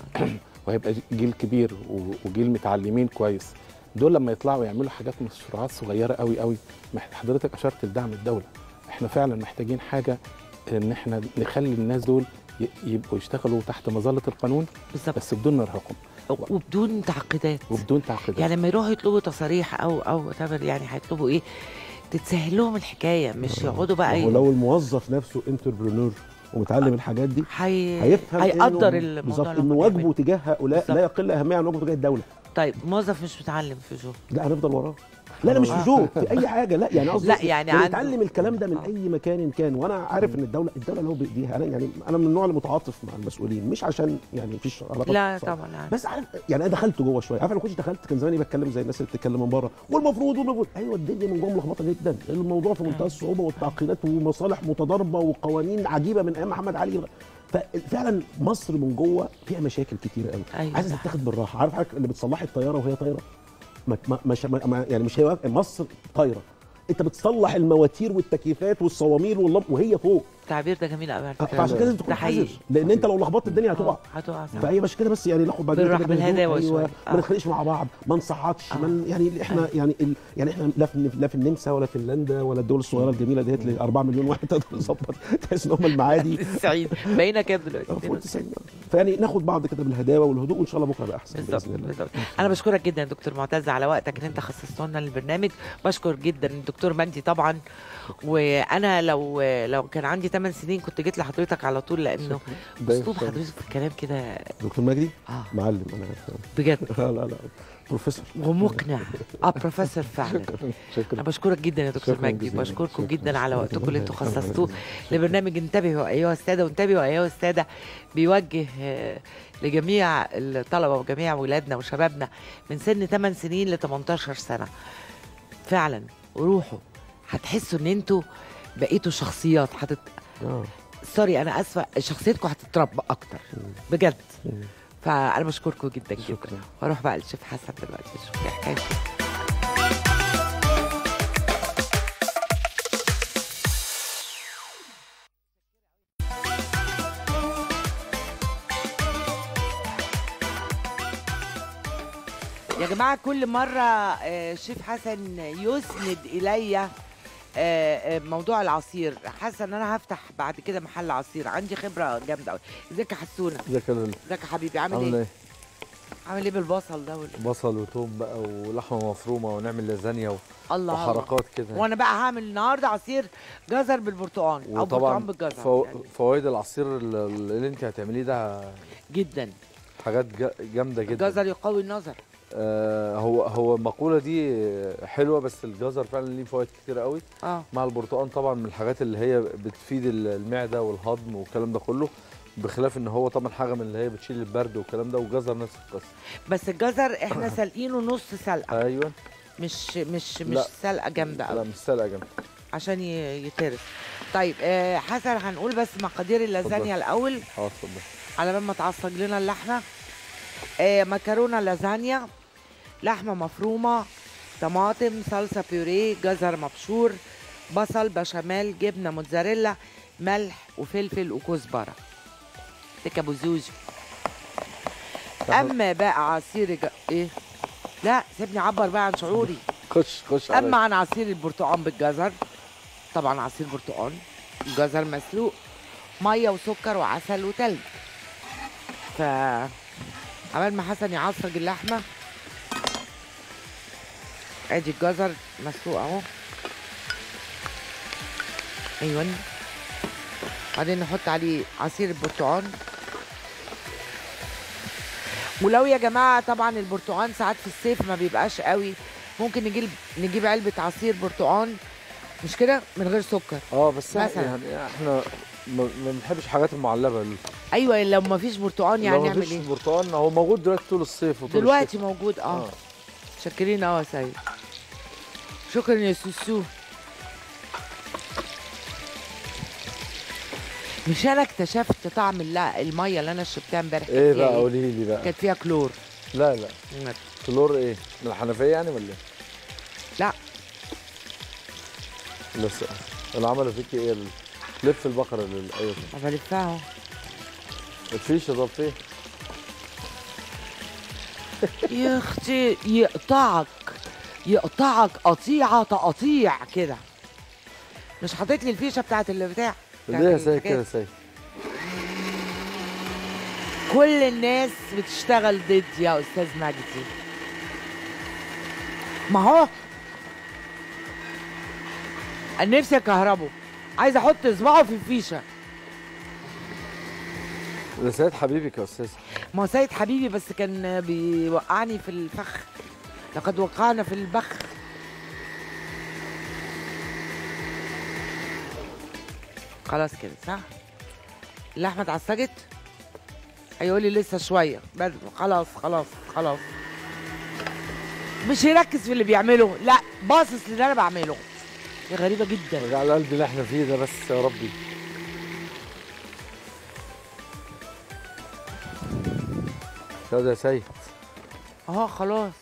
وهيبقى جيل كبير و- وجيل متعلمين كويس. دول لما يطلعوا يعملوا حاجات مشروعات صغيره قوي قوي. محت- حضرتك اشرت لدعم الدوله، احنا فعلا محتاجين حاجه ان احنا نخلي الناس دول ي- يبقوا يشتغلوا تحت مظله القانون، بالظبط، بس بدون نرهقهم وبدون تعقيدات. وبدون تعقيدات. يعني لما يروحوا يطلبوا تصاريح او او whatever، يعني هيطلبوا ايه تتسهل لهم الحكايه، مش يقعدوا بقى هو لو الموظف نفسه انتربرنور ومتعلم الحاجات دي حي... هيفهم هيقدر إنه- الموضوع بالظبط اللي انه هم واجبه بيعملوه. تجاه هؤلاء بالظبط. لا يقل اهميه عن واجبه تجاه الدوله. طيب موظف مش متعلم في شغل، لا هنفضل وراه. لا لا مش في جوك في اي حاجه، لا يعني قصدي لا يعني عنده- نتعلم الكلام ده من آه. اي مكان إن كان. وانا عارف ان الدوله الدوله اللي هو بايديها، انا يعني انا من النوع اللي متعاطف مع المسؤولين، مش عشان يعني مفيش علاقه لا طبعا يعني. بس عارف يعني انا دخلت جوه شويه، عارف لو كنتش دخلت كان زماني بتكلم زي الناس اللي بتتكلم من بره والمفروض والمفروض ايوه الدنيا من جوه ملخبطه جدا، الموضوع في منتهى الصعوبه والتعقيدات ومصالح متضاربه وقوانين عجيبه من ايام محمد علي. ففعلا مصر من جوه فيها مشاكل كتيره قوي. أيوة عايزه صح. تتاخد بالراحه. عارف حضرتك اللي بتصلحي الطياره وهي طايره ما ما مش ما يعني مش هي مصر طايره، انت بتصلح المواتير والتكييفات والصواميل واللمب وهي فوق. التعبير ده جميل قوي على فكره. فعشان كده لازم ده تكون حقيقي. حذر، لان انت لو لخبطت الدنيا هتقع. آه، هتقع صح. فهي مش كده بس يعني ناخد بعدين بالراحة، كده بهدوء، بالهداوة شوية. ما آه. نتخانقش مع بعض، ما نصعدش، آه. من يعني احنا يعني ال يعني احنا لا في لا في النمسا ولا فنلندا ولا الدول الصغيره الجميله ديت اللي أربعة مليون واحد تقدر تظبط، تحس ان هم المعادي تسعين بقينا كام دلوقتي؟ فوق تسعين. فيعني ناخد بعض كده بالهداوه والهدوء وان شاء الله بكره بقى احسن بالظبط باذن الله. بالظبط. انا بشكرك جدا يا دكتور معتز على وقتك ان انت خصصته لنا للبرنامج. بشكر جدا الدكتور مجدي طبعا. وانا لو لو كان عندي ثمان سنين كنت جيت لحضرتك على طول، لانه دايما اسلوب حضرتك في الكلام كده دكتور مجدي اه معلم انا بجد لا لا لا بروفيسور ومقنع. اه بروفيسور فعلا. انا شكرا. بشكرك جدا يا دكتور شكراً مجدي. جزيلاً. بشكركم شكراً. جدا على شكراً. وقتكم اللي انتم شكراً. خصصتوه لبرنامج انتبهوا ايها الساده. وانتبهوا ايها الساده بيوجه آه، لجميع الطلبه وجميع ولادنا وشبابنا من سن ثمان سنين ل ثمانية عشر سنه. فعلا وروحوا هتحسوا ان انتوا بقيتوا شخصيات هتت... اه سوري انا اسفه، شخصيتكم هتتربى اكتر بجد. مم. فانا بشكركم جدا جدا. شكراً. واروح بقى للشيف حسن دلوقتي اشوف ايه حكايته. يا جماعه كل مره آه، شيف حسن يسند الي آه، آه، موضوع العصير. حاسه ان انا هفتح بعد كده محل عصير، عندي خبره جامده قوي. ازيك يا حسونه؟ ازيك يا لولو؟ ازيك يا حبيبي؟ عامل عامل ايه؟ ايه؟ عامل ايه بالبصل ده وال- بصل وتوم بقى ولحمه مفرومه ونعمل لازانيا و- الله وحركات كده. وانا بقى هعمل النهارده عصير جزر بالبرتقال او برتقال بالجزر فو... يعني. فوائد العصير اللي اللي انت هتعمليه ده جدا. حاجات جا- جامده جدا. الجزر يقوي النظر. آه هو هو المقوله دي حلوه، بس الجزر فعلا ليه فوائد كتيره قوي. اه مع البرتقال طبعا من الحاجات اللي هي بتفيد المعده والهضم والكلام ده كله، بخلاف ان هو طبعا حاجه من اللي هي بتشيل البرد والكلام ده، والجزر نفس القصه. بس الجزر احنا سالقينه نص سلقه، ايوه. مش مش مش لا. سلقه جامده لا قوي مش سلقه جامده. عشان ي- يترس. طيب آه حسن هنقول بس مقادير اللازانيا الاول اه اتفضل. على بال ما تعصج لنا اللحمه. آه مكرونه لازانيا، لحمه مفرومه، طماطم، صلصه بيوريه، جزر مبشور، بصل، بشاميل، جبنه موتزاريلا، ملح وفلفل وكزبره. تك ابو زوزو. اما بقى عصير ج... ايه؟ لا سيبني اعبر بقى عن شعوري. خش خش اما عليا. عن عصير البرتقال بالجزر، طبعا عصير برتقال، جزر مسلوق، ميه وسكر وعسل وتلج. ف عمال ما حسن يعصج اللحمه، ادي الجزر مسلوق اهو. ايوه. بعدين نحط عليه عصير البرتقال. ولو يا جماعه طبعا البرتقال ساعات في الصيف ما بيبقاش قوي، ممكن نجيب نجيب علبه عصير برتقال مش كده من غير سكر. اه بس مثلاً. يعني احنا ما ما بنحبش الحاجات المعلبه اللي ايوه لو ما فيش برتقال يعني لو نعمل مفيش ايه؟ برتقال هو موجود دلوقتي طول الصيف وطول دلوقتي الشتاء. موجود اه, اه شاكرين اه يا سيد. شكرا يا سوسو. مش انا اكتشفت طعم الل- الميه اللي انا شربتها امبارح كانت ايه فيها بقى قولي لي بقى. كانت فيها كلور. لا لا كلور ايه؟ من الحنفيه يعني ولا ايه؟ لا لسه اللي عملوا فيكي ايه؟ لف البقره لل ايوه ما بلفها اهو. الفيشه طب فين؟ يا اختي يقطعك يقطعك قطيعه تقطيع كده. مش حاطط لي الفيشه بتاعت اللي بتاع بتاعت ليه يا سيد الحاجات. كده يا سيد؟ كل الناس بتشتغل ضد يا استاذ مجدي. ما هو انا نفسي اكهربه، عايز احط اصبعه في الفيشه. ده سيد حبيبك يا استاذ. ما هو سيد حبيبي بس كان بيوقعني في الفخ. لقد وقعنا في البخ. خلاص كده صح. اللحمه اتعصجت. هيقول لي لسه شويه بس. خلاص خلاص خلاص. مش يركز في اللي بيعمله، لا باصص للي انا بعمله. دي غريبه جدا. على قلبي اللي احنا فيه ده بس يا ربي. استاذ يا سيد. اه خلاص.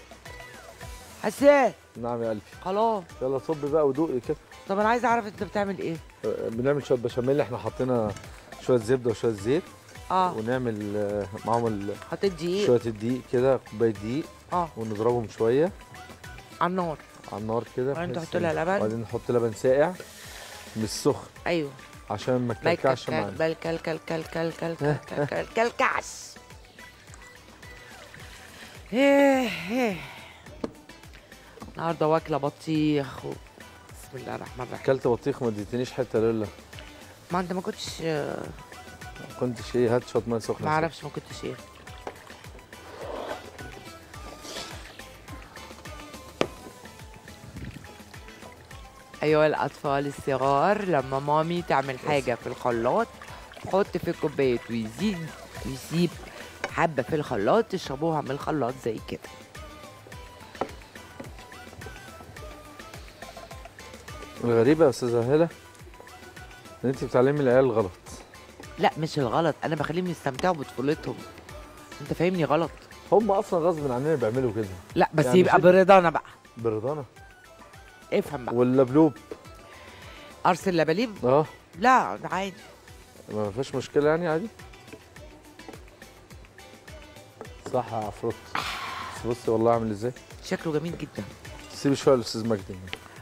حسين. نعم يا قلبي. خلاص. يلا صب بقى ودوقي كده. طب انا عايزه اعرف انت بتعمل ايه؟ آه، بنعمل شويه بشاميل، احنا حطينا شويه زبده وشويه زيت. اه. ونعمل آه، معاهم ال- حطيت دقيق. شويه الدقيق كده، كوبايه دقيق. اه. ونضربهم شويه على النار. على النار كده. وبعدين بحيث تحط لها إن- لبن. وبعدين نحط لبن ساقع مش سخن ايوه. عشان ما ما تكلكعش معانا. بل كل كل كل كل كل كل كل كل كل كعس. ايه ايه النهارده واكله بطيخ و... بسم الله الرحمن الرحيم. اكلت بطيخ ما اديتنيش حته لولا. ما انت ما كنتش ما كنتش ايه، هات شويه ميه سخنه. ما اعرفش ما كنتش ايه. ايها الاطفال الصغار، لما مامي تعمل حاجه في الخلاط حط في كوبايه ويزيد ويسيب حبه في الخلاط تشربوها من الخلاط زي كده. الغريبه يا استاذه هاله ان انت بتعلمي العيال غلط. لا مش الغلط، انا بخليهم يستمتعوا بطفولتهم. انت فاهمني غلط. هم اصلا غصب عننا بيعملوا كده. لا بس يعني يبقى شد- برضانا بقى. برضانا. افهم بقى. واللبلوب. قرص اللباليب. اه لا عادي. ما فيش مشكله يعني، عادي. صح يا عفروت. بس بصي والله عامل ازاي. شكله جميل جدا. سيبي شويه الاستاذ مجدي.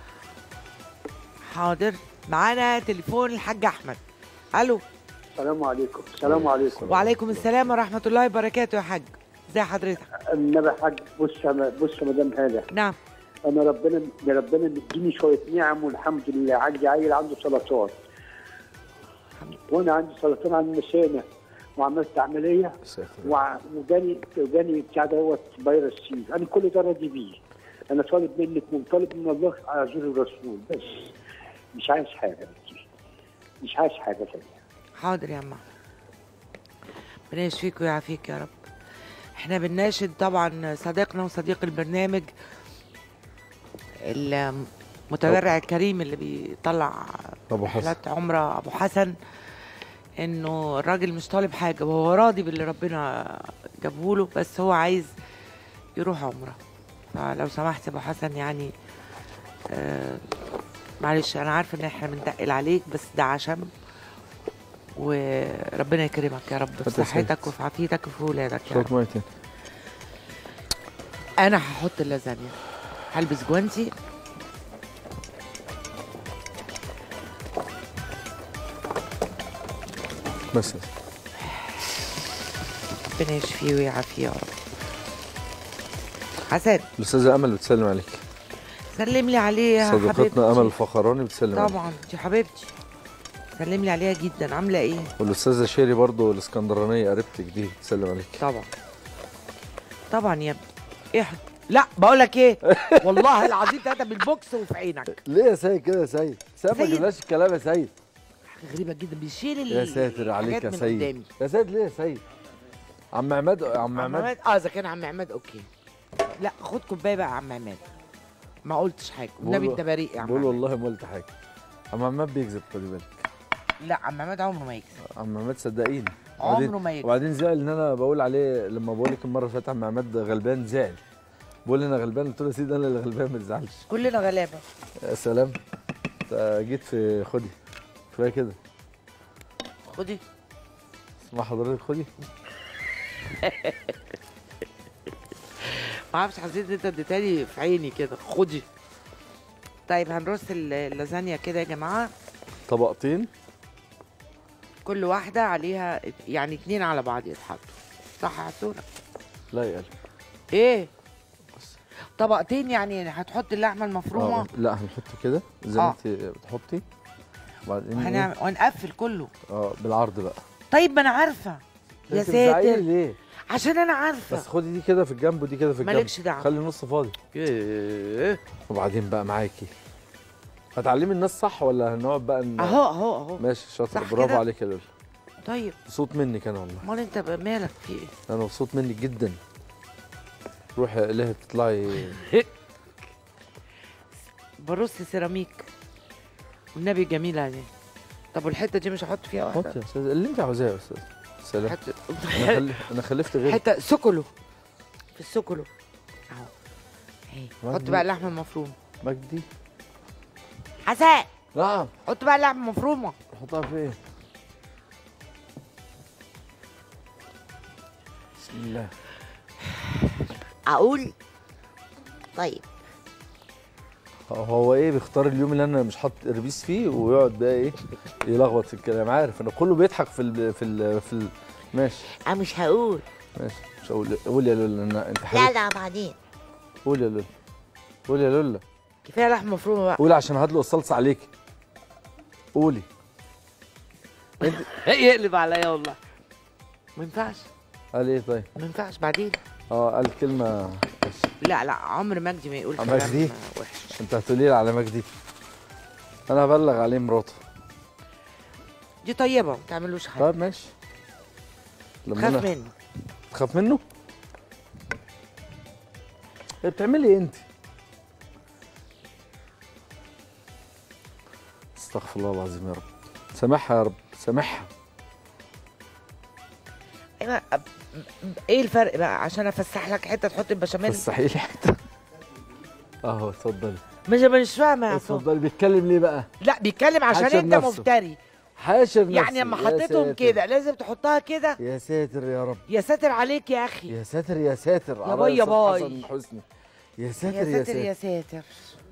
حاضر. معانا تليفون الحاج احمد. الو. السلام عليكم. السلام عليكم. وعليكم السلام ورحمه الله وبركاته يا حاج. ازي حضرتك؟ النبي يا حاج، بص يا بص يا مدام هاله. نعم. انا ربنا يا ربنا مديني شويه نعم والحمد لله. عندي عيل عنده سرطان وانا عندي سرطان على المثانه وعملت عمليه وع- وجاني وجاني بتاع دوت فيروس سي. انا كل ده راضي بيه. انا طالب منك وطالب من الله عز الرسول بس. مش عايز حاجه بس. مش عايز حاجه ثانيه. حاضر يا عم. ربنا يشفيك ويعافيك يا رب. احنا بنناشد طبعا صديقنا وصديق البرنامج المتبرع الكريم اللي بيطلع ابو حسن رحلات عمره ابو حسن، انه الراجل مش طالب حاجه وهو راضي باللي ربنا جابه له، بس هو عايز يروح عمره. فلو سمحت يا ابو حسن يعني آه معلش انا عارفه ان احنا بنتقل عليك بس ده عشم، وربنا يكرمك يا رب في صحتك وفي عافيتك وفي ولادك يا رب. شويه ميه تاني. انا هحط اللازانيا، هلبس جوانتي بس ربنا يشفيه ويعافيه يا رب. حسن الاستاذه امل بتسلم عليك. سلم لي عليها حبيبتي. صديقتنا امل الفخراني بتسلم عليك. طبعا دي حبيبتي، سلم لي عليها جدا. عامله ايه؟ والاستاذه شيري برضو الاسكندرانيه قريبتك دي بتسلم عليك. طبعا طبعا يا ابني. ايه لا بقول لك ايه والله العظيم ثلاثه بالبوكس وفي عينك. ليه يا سيد كده يا سيد؟ سيد ما سيد. جبناش الكلام يا سيد. غريبه جدا بيشيل ال- يا ساتر عليك يا الحاجات من سيد. قدامي. يا سيد ليه يا سيد؟ عم عماد عم عم عماد عماد اه اذا كان عم عماد اوكي. لا خد كوبايه بقى يا عم عماد. ما قلتش حاجه والنبي بقول- انت بريء يا عم بقول عماد. والله ما قلت حاجه. عم عماد بيكذب خدي بالك. لا عم عماد عمره ما يكذب. عم عماد صدقيني. عمره وبعدين- ما يكذب. وبعدين زعل ان انا بقول عليه لما بقول لك المره اللي فاتت عم عماد غلبان، زعل. بقول لي انا غلبان، قلت له يا سيدي انا اللي غلبان ما تزعلش. كلنا غلابه. يا سلام. انت جيت في خدي كفايه كده. خدي. اسمع حضرتك خدي. ما اعرفش حسيت ان انت اديتها في عيني كده. خدي. طيب هنرص ال- اللازانيا كده يا جماعه. طبقتين. كل واحده عليها يعني اتنين على بعض يتحطوا. صح يا حسونه؟ لا يا قلبي. ايه؟ طبقتين يعني هتحط اللحمه المفرومه. آه، لا هنحط كده زي آه. ما انت بتحطي. وبعدين إيه؟ وهنعمل ونقفل كله. اه بالعرض بقى. طيب ما انا عارفه يا انت بتزعقي ساتر ليه؟ عشان انا عارفه. بس خدي دي كده في الجنب ودي كده في الجنب. مالكش دعوه. خلي النص فاضي. ايه وبعدين بقى معاكي هتعلمي الناس صح ولا هنقعد بقى ن... اهو اهو اهو. ماشي شاطر، صح برافو كده؟ عليك يا لولو. طيب مبسوط منك انا والله. امال انت بقى مالك في ايه؟ انا مبسوط منك جدا. روحي يا الهي تطلعي. برص سيراميك والنبي جميله يعني. طب والحته دي مش هحط فيها واحده؟ حط يا استاذ اللي انت عاوزاه يا استاذ. سلام. حته انا خل... انا خلفت غيرك. حته سكلو في السكلو اهو. اهي حط مجدي. بقى اللحمه المفرومه. مجدي. حسن نعم. حط بقى اللحمه المفرومه. نحطها فين؟ بسم الله. اقول طيب. هو ايه بيختار اليوم اللي انا مش حاطط اربيس فيه ويقعد بقى ايه يلخبط في الكلام. عارف انا كله بيضحك في ال في ال في ال ماشي انا مش هقول. ماشي مش هقول. قول يا لولا. انا انت لا حبيبتي. لا بعدين. قول يا لولا. قول يا لولا. كفايه لحمه مفرومه بقى. قولي عشان هدلق الصلصه عليكي. قولي. يقلب عليا والله. ما ينفعش. قال ايه طيب؟ ما ينفعش بعدين. اه قال كلمه. ماشي. لا لا عمر مجدي ما يقول آه، كلام مجدي؟ وحش. انت هتقولي لي على مجدي. انا هبلغ عليه مراته. دي طيبه ما تعملوش حاجه. طيب ماشي. لما خاف أنا- منه. تخاف منه؟ ايه بتعملي ايه انت؟ استغفر الله العظيم يا رب. سامحها يا رب، سامحها. أيوة، أب- ايه الفرق بقى عشان افسح لك حته تحط البشاميل؟ فسحي لي حته. اهو اتفضلي. مش مش فاهمه يا عصام. اتفضلي. بيتكلم ليه بقى؟ لا بيتكلم عشان حاشر انت نفسه. مفتري. حاشر نفسي. يعني لما يا حطيتهم ساتر. كده لازم تحطها كده. يا ساتر يا رب. يا ساتر عليك يا اخي. يا ساتر يا ساتر. يا على باي يا رأس باي. حسن حسني. يا يا ساتر يا ساتر يا ساتر. ساتر.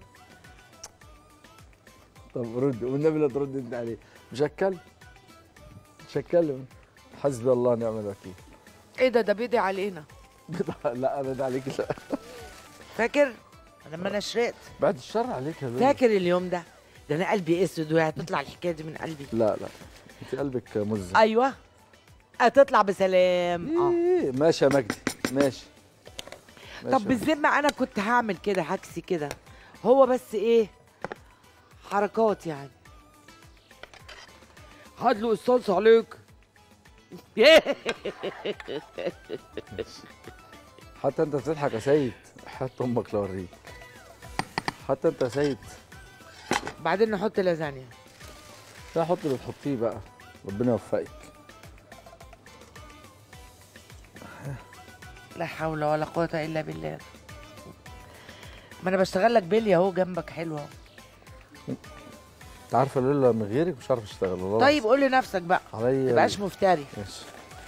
طب رد والنبي لا ترد انت عليه. مش هتكلم. مش هتكلم. حسبي الله ونعم الوكيل. ايه ده ده بيدي علينا. لا انا ده عليك لا. فاكر لما انا شرقت؟ بعد الشر عليك يا لولو. فاكر اليوم ده؟ ده انا قلبي اسود وهتطلع الحكايه دي من قلبي. لا لا انت قلبك مزن. ايوه هتطلع بسلام. اه إيه، ماشي يا مجدي ماشي. ماشي طب بالذمه انا كنت هعمل كده هكسي كده. هو بس ايه حركات يعني. هدلق الصلصه عليك. حتى انت بتضحك يا سيد. حتى امك لو اوريك. حتى انت يا سيد. بعدين نحط لازانيا. لا حط اللي تحطيه بقى. ربنا يوفقك. لا حول ولا قوه الا بالله. ما انا بشتغل لك بلي اهو جنبك حلوه. انت عارفه لولا من غيرك مش عارف اشتغل والله. طيب قول لنفسك بقى ما عليا. تبقاش مفتري. ماشي.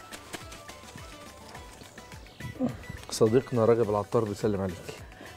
صديقنا راجب العطار بيسلم عليك.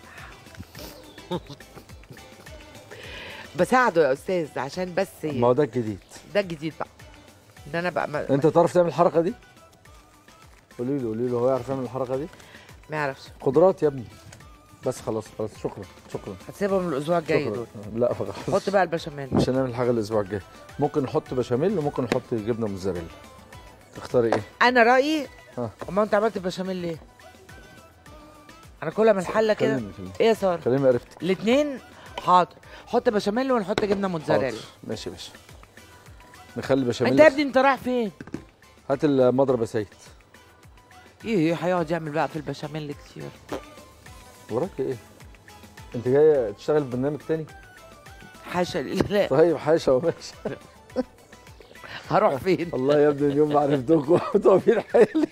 بساعده يا استاذ عشان بس ما هو ده الجديد. ده الجديد بقى ان انا بقى ما, انت تعرف تعمل الحركه دي؟ قولي له قولي له هو يعرف يعمل الحركه دي؟ ما يعرفش. قدرات يا ابني. بس خلاص خلاص شكرا شكرا. هتسيبهم الاسبوع الجاي شكرا. دول. لا خلاص. حط بقى البشاميل. مش هنعمل حاجه الاسبوع الجاي. ممكن نحط بشاميل وممكن نحط جبنه موتزاريلا. تختاري ايه؟ انا رايي ها. اما انت عملت البشاميل ليه؟ انا كلها من الحله كده. كلمني كلمني ايه يا ساره؟ كلمني عرفتك. الاثنين حاضر. حط بشاميل ونحط جبنه موتزاريلا. حاضر. ماشي يا باشا. نخلي بشاميل. انت يا ابني انت رايح فين؟ هات المضرب يا سيد. ايه ايه هيقعد يعمل بقى في البشاميل كتير. وراك ايه؟ انت جايه تشتغل في برنامج تاني؟ حاشا لله. طيب حاشا وماشي. هروح فين؟ الله يا ابني اليوم ما عرفتكم طوابير حالي.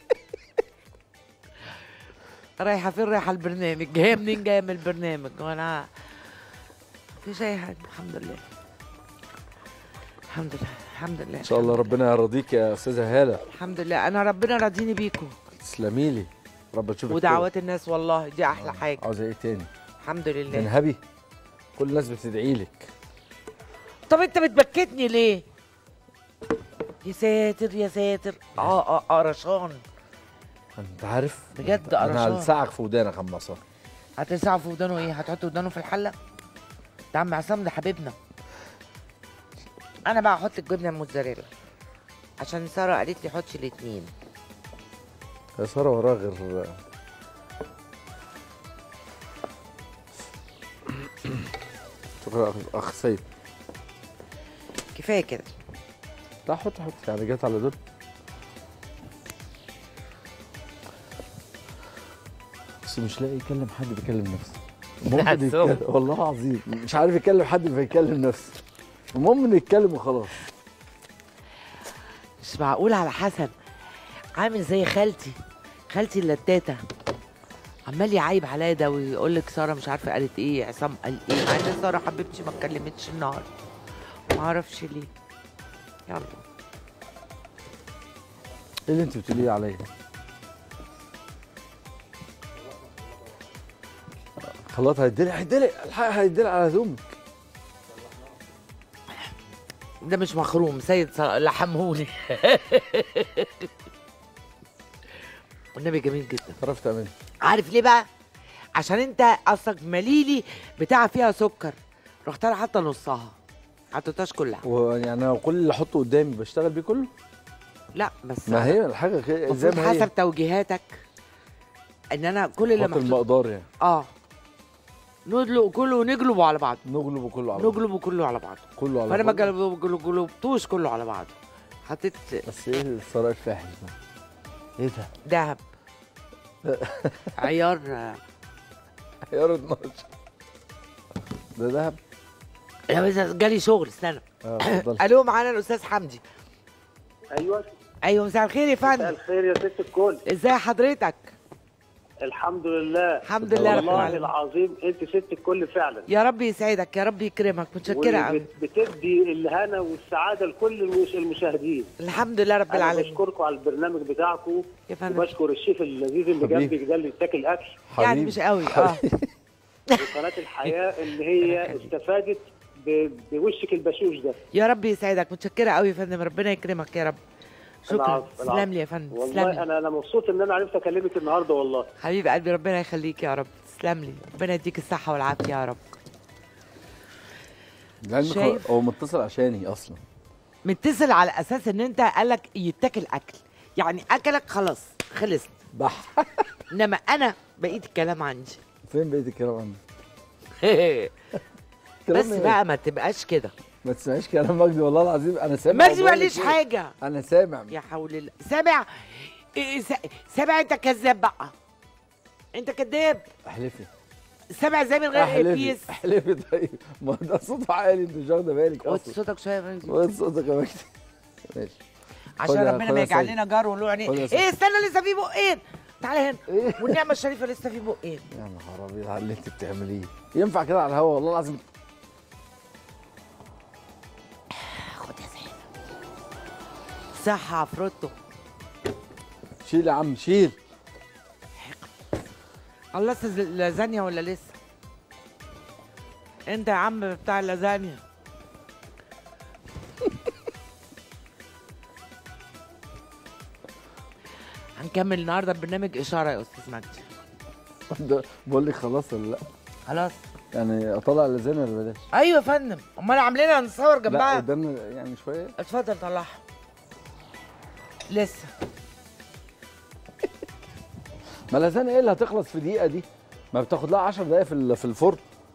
رايحه فين؟ رايحه البرنامج. جايه منين؟ جايه من البرنامج وانا مفيش اي حاجه. الحمد لله الحمد لله الحمد لله ان شاء الله ربنا يرضيك يا استاذه هاله. الحمد لله. انا ربنا راضيني بيكم. تسلمي لي. رب تشوفك. ودعوات الناس والله دي احلى حاجه. عاوزه ايه تاني؟ الحمد لله. تنهبي. كل الناس بتدعي لك. طب انت بتبكتني ليه؟ يا ساتر يا ساتر. اه اه قرشان انت عارف بجد انا قرشان. هلسعك في ودانك يا عم عصام. هتلسعه في ودانه ايه؟ هتحط ودانه في الحله؟ ده عم عصام ده حبيبنا. انا بقى احط الجبنه الموتزاريلا عشان ساره قالت لي حطي الاثنين. يا ساره وراها غير شكرا اخ سيد. كفايه كده. لا حط حط يعني جت على دول. بس مش لاقي يكلم حد بيكلم نفسه. ممكن يتكلم والله العظيم مش عارف يكلم حد فيكلم نفسه. المهم انه يتكلم وخلاص. مش معقول على حسن عامل زي خالتي خالتي اللتاتة عمال يعيب عليا ده ويقول لك ساره مش عارفه قالت ايه، عصام قال ايه، مع ان ساره حبيبتي ما اتكلمتش النهارده ما اعرفش ليه. يلا ايه اللي انت بتقوليه عليا؟ خلاص هيدلع هيدلع الحق هيدلع على هدومك. ده مش مخروم سيد لحمهولي. والنبي جميل جدا. عرفت تعمل. عارف ليه بقى؟ عشان انت اصلك مليلي بتاع فيها سكر، رحت انا حاطه نصها ما حطيتهاش كلها. ويعني انا كل اللي احطه قدامي بشتغل بيه كله؟ لا بس ما هي الحاجه كده زي ما هي حسب توجيهاتك ان انا كل اللي حط المقدار يعني. اه ندلق كله ونجلبه على بعض. نجلبه كله على بعض. نجلبه كله على بعض. كله على بعض. فانا بعض. ما جلبتوش كله على بعض. حطيت بس ايه الثراء الفاحش ده؟ ايه ده؟ دهب. عيار عيار اتناشر. ده دهب؟ لا بس جالي شغل استنى. اه اتفضل. الو معانا الاستاذ حمدي. ايوه ايوه مساء الخير يا فندم. مساء الخير يا ست الكل. ازاي حضرتك؟ الحمد لله. الحمد لله رب والله العالمين. العظيم انت ست الكل فعلا. يا رب يسعدك يا رب يكرمك متشكره قوي. بتدي الهنا والسعاده لكل المش- المشاهدين. الحمد لله رب انا العالمين. بشكركم على البرنامج بتاعكم يا فندم. وبشكر الشيف اللذيذ اللي حبيبي. جنبك ده اللي بتاكل اكل. يعني مش قوي اه. وقناه الحياه اللي هي استفادت ب- بوشك البشوش ده. يا رب يسعدك متشكره قوي يا فندم ربنا يكرمك يا رب. شكرا. العفو، العفو. تسلم لي يا فندم تسلم والله لي. انا انا مبسوط ان انا عرفت اكلمك النهارده والله. حبيب قلبي ربنا يخليك يا رب تسلم لي ربنا يديك الصحه والعافيه يا رب. لانه شايف؟ هو متصل عشاني اصلا. متصل على اساس ان انت قالك يتاكل اكل يعني اكلك خلاص خلص بح. انما انا بقيت الكلام عندي. فين بقيت الكلام عندي؟ بس كلام إيه؟ بقى ما تبقاش كده. ما تسمعيش كلام مجدي والله العظيم انا سامع. ما تسمعليش حاجه. انا سامع. يا حول الله سامع. إيه س- سامع انت كذاب بقى. انت كذاب. احلفي. سامع ازاي من غير اي احلفي بيس. احلفي. طيب ما ده صوته عالي انت مش واخده بالك وطي اصلا. صوتك شويه يا فندم. وطي صوتك يا مجدي. ماشي. عشان خد يا- ربنا خد ما يا يجعل سيد. لنا جار وله عينيه. خد يا سيد. ايه استنى لسه في بقين. تعالى هنا. إيه؟ والنعمه الشريفه لسه في بقين. يا نهار ابيض على اللي انت بتعمليه. ينفع كده على الهوا والله العظيم. خد يا سيد. صحة عفروتو. شيل يا عم شيل. خلصت اللازانيا ولا لسه؟ انت يا عم بتاع اللازانيا. هنكمل النهارده البرنامج اشاره يا استاذ مجدي. ده بقول لك خلاص ولا لا؟ خلاص. يعني اطلع اللازانيا ولا بلاش؟ ايوه يا فندم امال عاملينها نصور لا جنبها. قدامنا يعني شويه. اتفضل طلعها. لسه. ما اللازانيا ايه اللي هتخلص في دقيقه دي؟ ما بتاخد لها عشر دقايق في ال- في الفرن.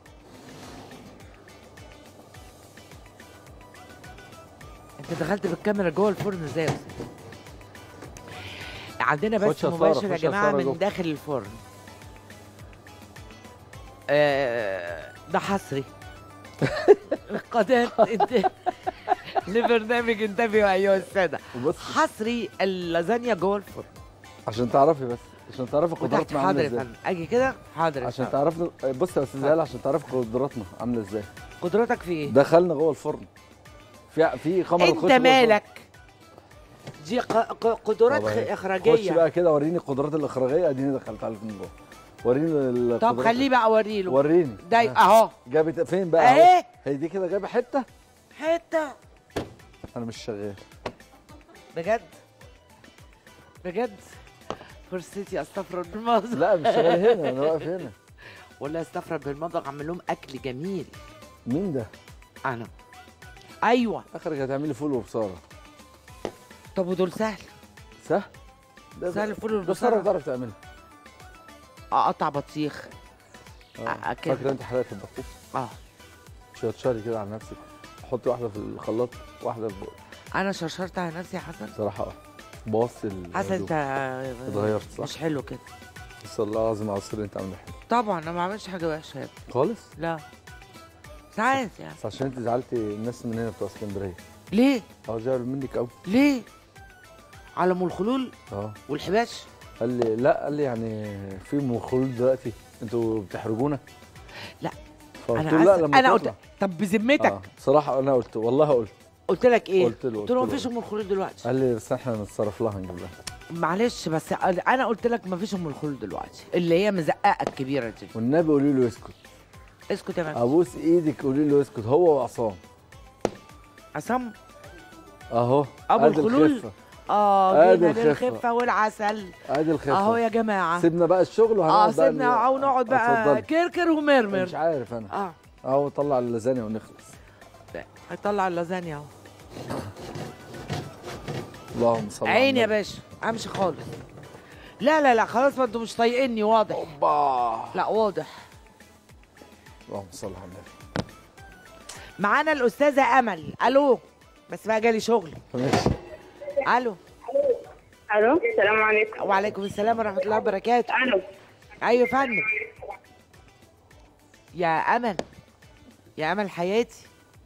انت دخلت بالكاميرا جوه الفرن ازاي يا استاذ؟ عندنا خش بث يا سارة، مباشر يا خش يا جماعه سارة من جوه. داخل الفرن. آه، ده حصري. قناه انت لبرنامج انتبهوا ايها الساده. بص حصري اللازانيا جوه الفرن. عشان تعرفي بس عشان تعرفي وتحت قدراتنا حاضر عامله يا ازاي. فندم اجي كده حاضر يا عشان فندم. تعرفي بص يا استاذ هلال عشان تعرفي قدراتنا عامله ازاي. قدرتك في ايه؟ دخلنا جوه الفرن. في في خمر انت مالك؟ دي ق- ق- قدرات خ- خش اخراجيه. بقى كده وريني القدرات الاخراجيه. اديني دخلتها لك من جوه. وريني القدرات. طب خليه بقى اوريله. وريني. ده اهو. جابت فين بقى؟ اهي. أهو. هي دي كده جايبه حته. حته. انا مش شغال. بجد بجد فرصتي استفرد بالمطبخ. لا مش شغال هنا انا واقف هنا. ولا استفرد بالمطبخ اعمل لهم اكل جميل. مين ده؟ انا. ايوه. اخرك هتعملي فول وبصاره. طب ودول سهل. سهل؟ ده سهل الفول ده والبصاره. ساره تعرف تعملها. اقطع بطيخ. آه. أ- كده. فاكره انت حلقه البطيخ؟ اه. شرشري كده على نفسك، حطي واحده في الخلاط واحده في بقك. انا شرشرت على نفسي يا حسن. بصراحه اه بوظت حسن انت اتغيرت صح؟ مش حلو كده. بس الله العظيم على السر انت عامله حلو طبعا انا ما بعملش حاجه وحشه يا ابني خالص. لا ساعات يعني. بس عشان انت زعلتي الناس من هنا بتوع اسكندريه. ليه؟ اه زعلوا منك قوي. ليه؟ على ام الخلول اه والحباش. قال لي لا، قال لي يعني في ام الخلول دلوقتي انتوا بتحرجونا. لا فقلت انا له لا أسف. لما انا تطلع. قلت طب بذمتك آه. بصراحه انا قلت والله قلت قلت لك ايه؟ قلت له قلت له قلت مفيش له. ام الخلود دلوقتي. قال لي بس احنا نتصرف لها نجيب لها. معلش بس انا قلت لك مفيش ام الخلود دلوقتي اللي هي مزققه الكبيره دي. والنبي قولي له اسكت. اسكت يا مان. ابوس ايدك قولي له اسكت، هو وعصام. عصام اهو ابو ادي الخلول. الخفة. اه ادي جينا الخفة. للخفه والعسل. ادي الخفه اهو يا جماعه. سيبنا بقى الشغل اه وهنقعد بقى سيبنا او نقعد بقى اتفضلي. كركر ومرمر. مش عارف انا. اه اهو طلع اللازانيا ونخلص. هيطلع اللازانيا اهو. اللهم صل على عيني يا النبي. باشا امشي خالص. لا لا لا خلاص ما انتوا مش طايقيني واضح. اوبا. لا واضح. اللهم صل على النبي. معانا الاستاذه امل. الو بس بقى جالي شغل. ماشي. الو الو السلام عليكم. وعليكم السلام ورحمه الله وبركاته. الو ايوه يا فندم. يا امل يا امل حياتي.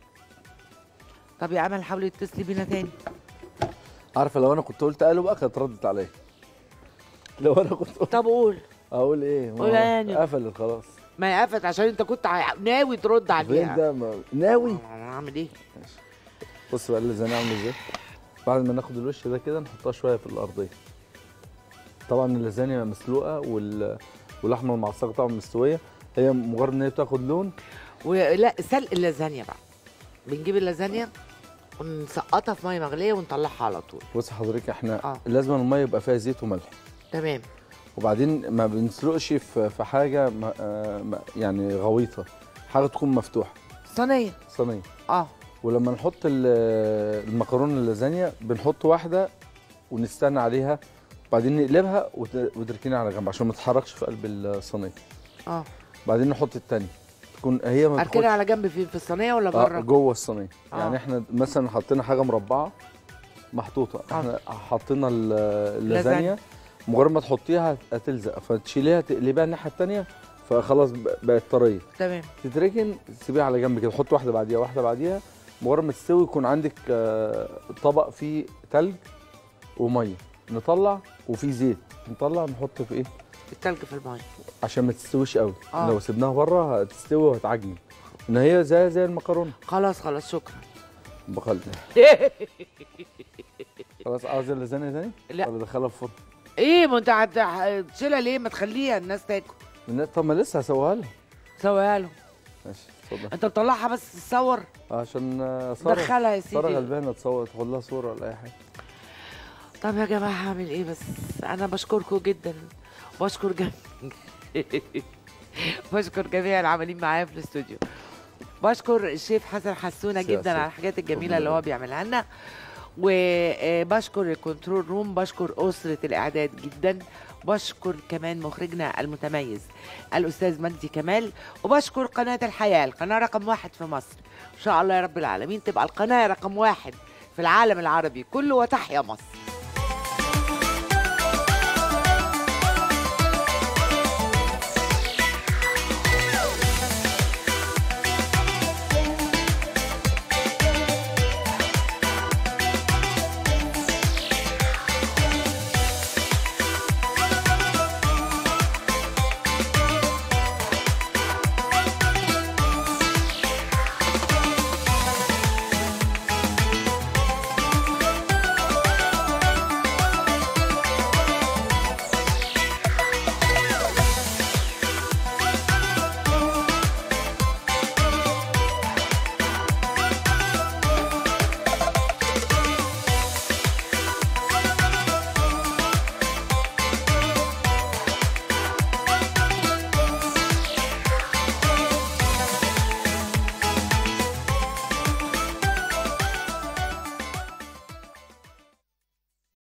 طب يا امل حاولي تتصلي بينا تاني. عارفه لو انا كنت قلت قالوا بقى كانت ردت عليا. لو انا كنت قلت طب قول. اقول ايه؟ ما قول هو يعني. قفلت خلاص. ما هي قفلت عشان انت كنت ع- ناوي ترد فين عليها. ده ما- ناوي. اعمل ايه؟ بص بقى اللازانيا عامله ازاي. بعد ما ناخد الوش ده كده نحطها شويه في الارضيه. طبعا اللازانيا مسلوقه وال واللحمه المعصجه طبعا مستويه، هي مجرد ان هي بتاخد لون. ولا سلق اللازانيا بقى. بنجيب اللازانيا ونسقطها في ميه مغليه ونطلعها على طول. بص حضرتك احنا آه. لازم الميه يبقى فيها زيت وملح. تمام. وبعدين ما بنسلقش في في حاجه ما آه، ما- يعني غويطه، حاجه تكون مفتوحه. صينيه. صينيه. اه ولما نحط ال- المكرونه اللازانيا بنحط واحده ونستنى عليها، وبعدين نقلبها وت- وتركينها على جنب عشان ما تتحركش في قلب الصينيه. اه بعدين نحط التانية تكون هي ما اركنها على جنب في في الصينيه ولا آه بره؟ جوه الصينيه. آه. يعني احنا مثلا حطينا حاجه مربعه محطوطه، آه. احنا حطينا ال- اللازانيا، مجرد ما تحطيها هتلزق فتشيليها تقلبيها الناحيه التانية فخلاص ب- بقت طريه. تمام. تتركن تسيبيها على جنب كده، حط واحده بعديها واحده بعديها، مجرد ما تستوي يكون عندك آه، طبق فيه تلج وميه، نطلع وفيه زيت، نطلع نحط في ايه التلج في الميه عشان ما تستويش قوي. آه. لو سيبناها بره هتستوي وهتعجن، ان هي زي زي المكرونه. خلاص خلاص شكرا. بخلي خلاص. عاوز اللازانيا تاني؟ لا. ولا ادخلها في الفرن؟ ايه ما انت هت- هتشيلها ليه؟ ما تخليها الناس تاكل. من- طب ما لسه هسويها لها. سويها له. ماشي اتفضل. انت بتطلعها بس تصور. عشان آه، ساره دخلها يا ساره سيدي. غلبانه تصور تاخد لها صوره ولا اي حاجه. طب يا جماعه هعمل ايه بس؟ انا بشكركم جدا. بشكر جم... بشكر جميع العاملين معايا في الاستوديو. بشكر الشيف حسن حسونه سياسي. جدا على الحاجات الجميله ربنا اللي هو يبارك. بيعملها لنا. وبشكر الكنترول روم، بشكر أسرة الإعداد جدا، بشكر كمان مخرجنا المتميز الأستاذ مجدي كمال، وبشكر قناة الحياة القناة رقم واحد في مصر. إن شاء الله يا رب العالمين تبقى القناة رقم واحد في العالم العربي كله، وتحيا مصر.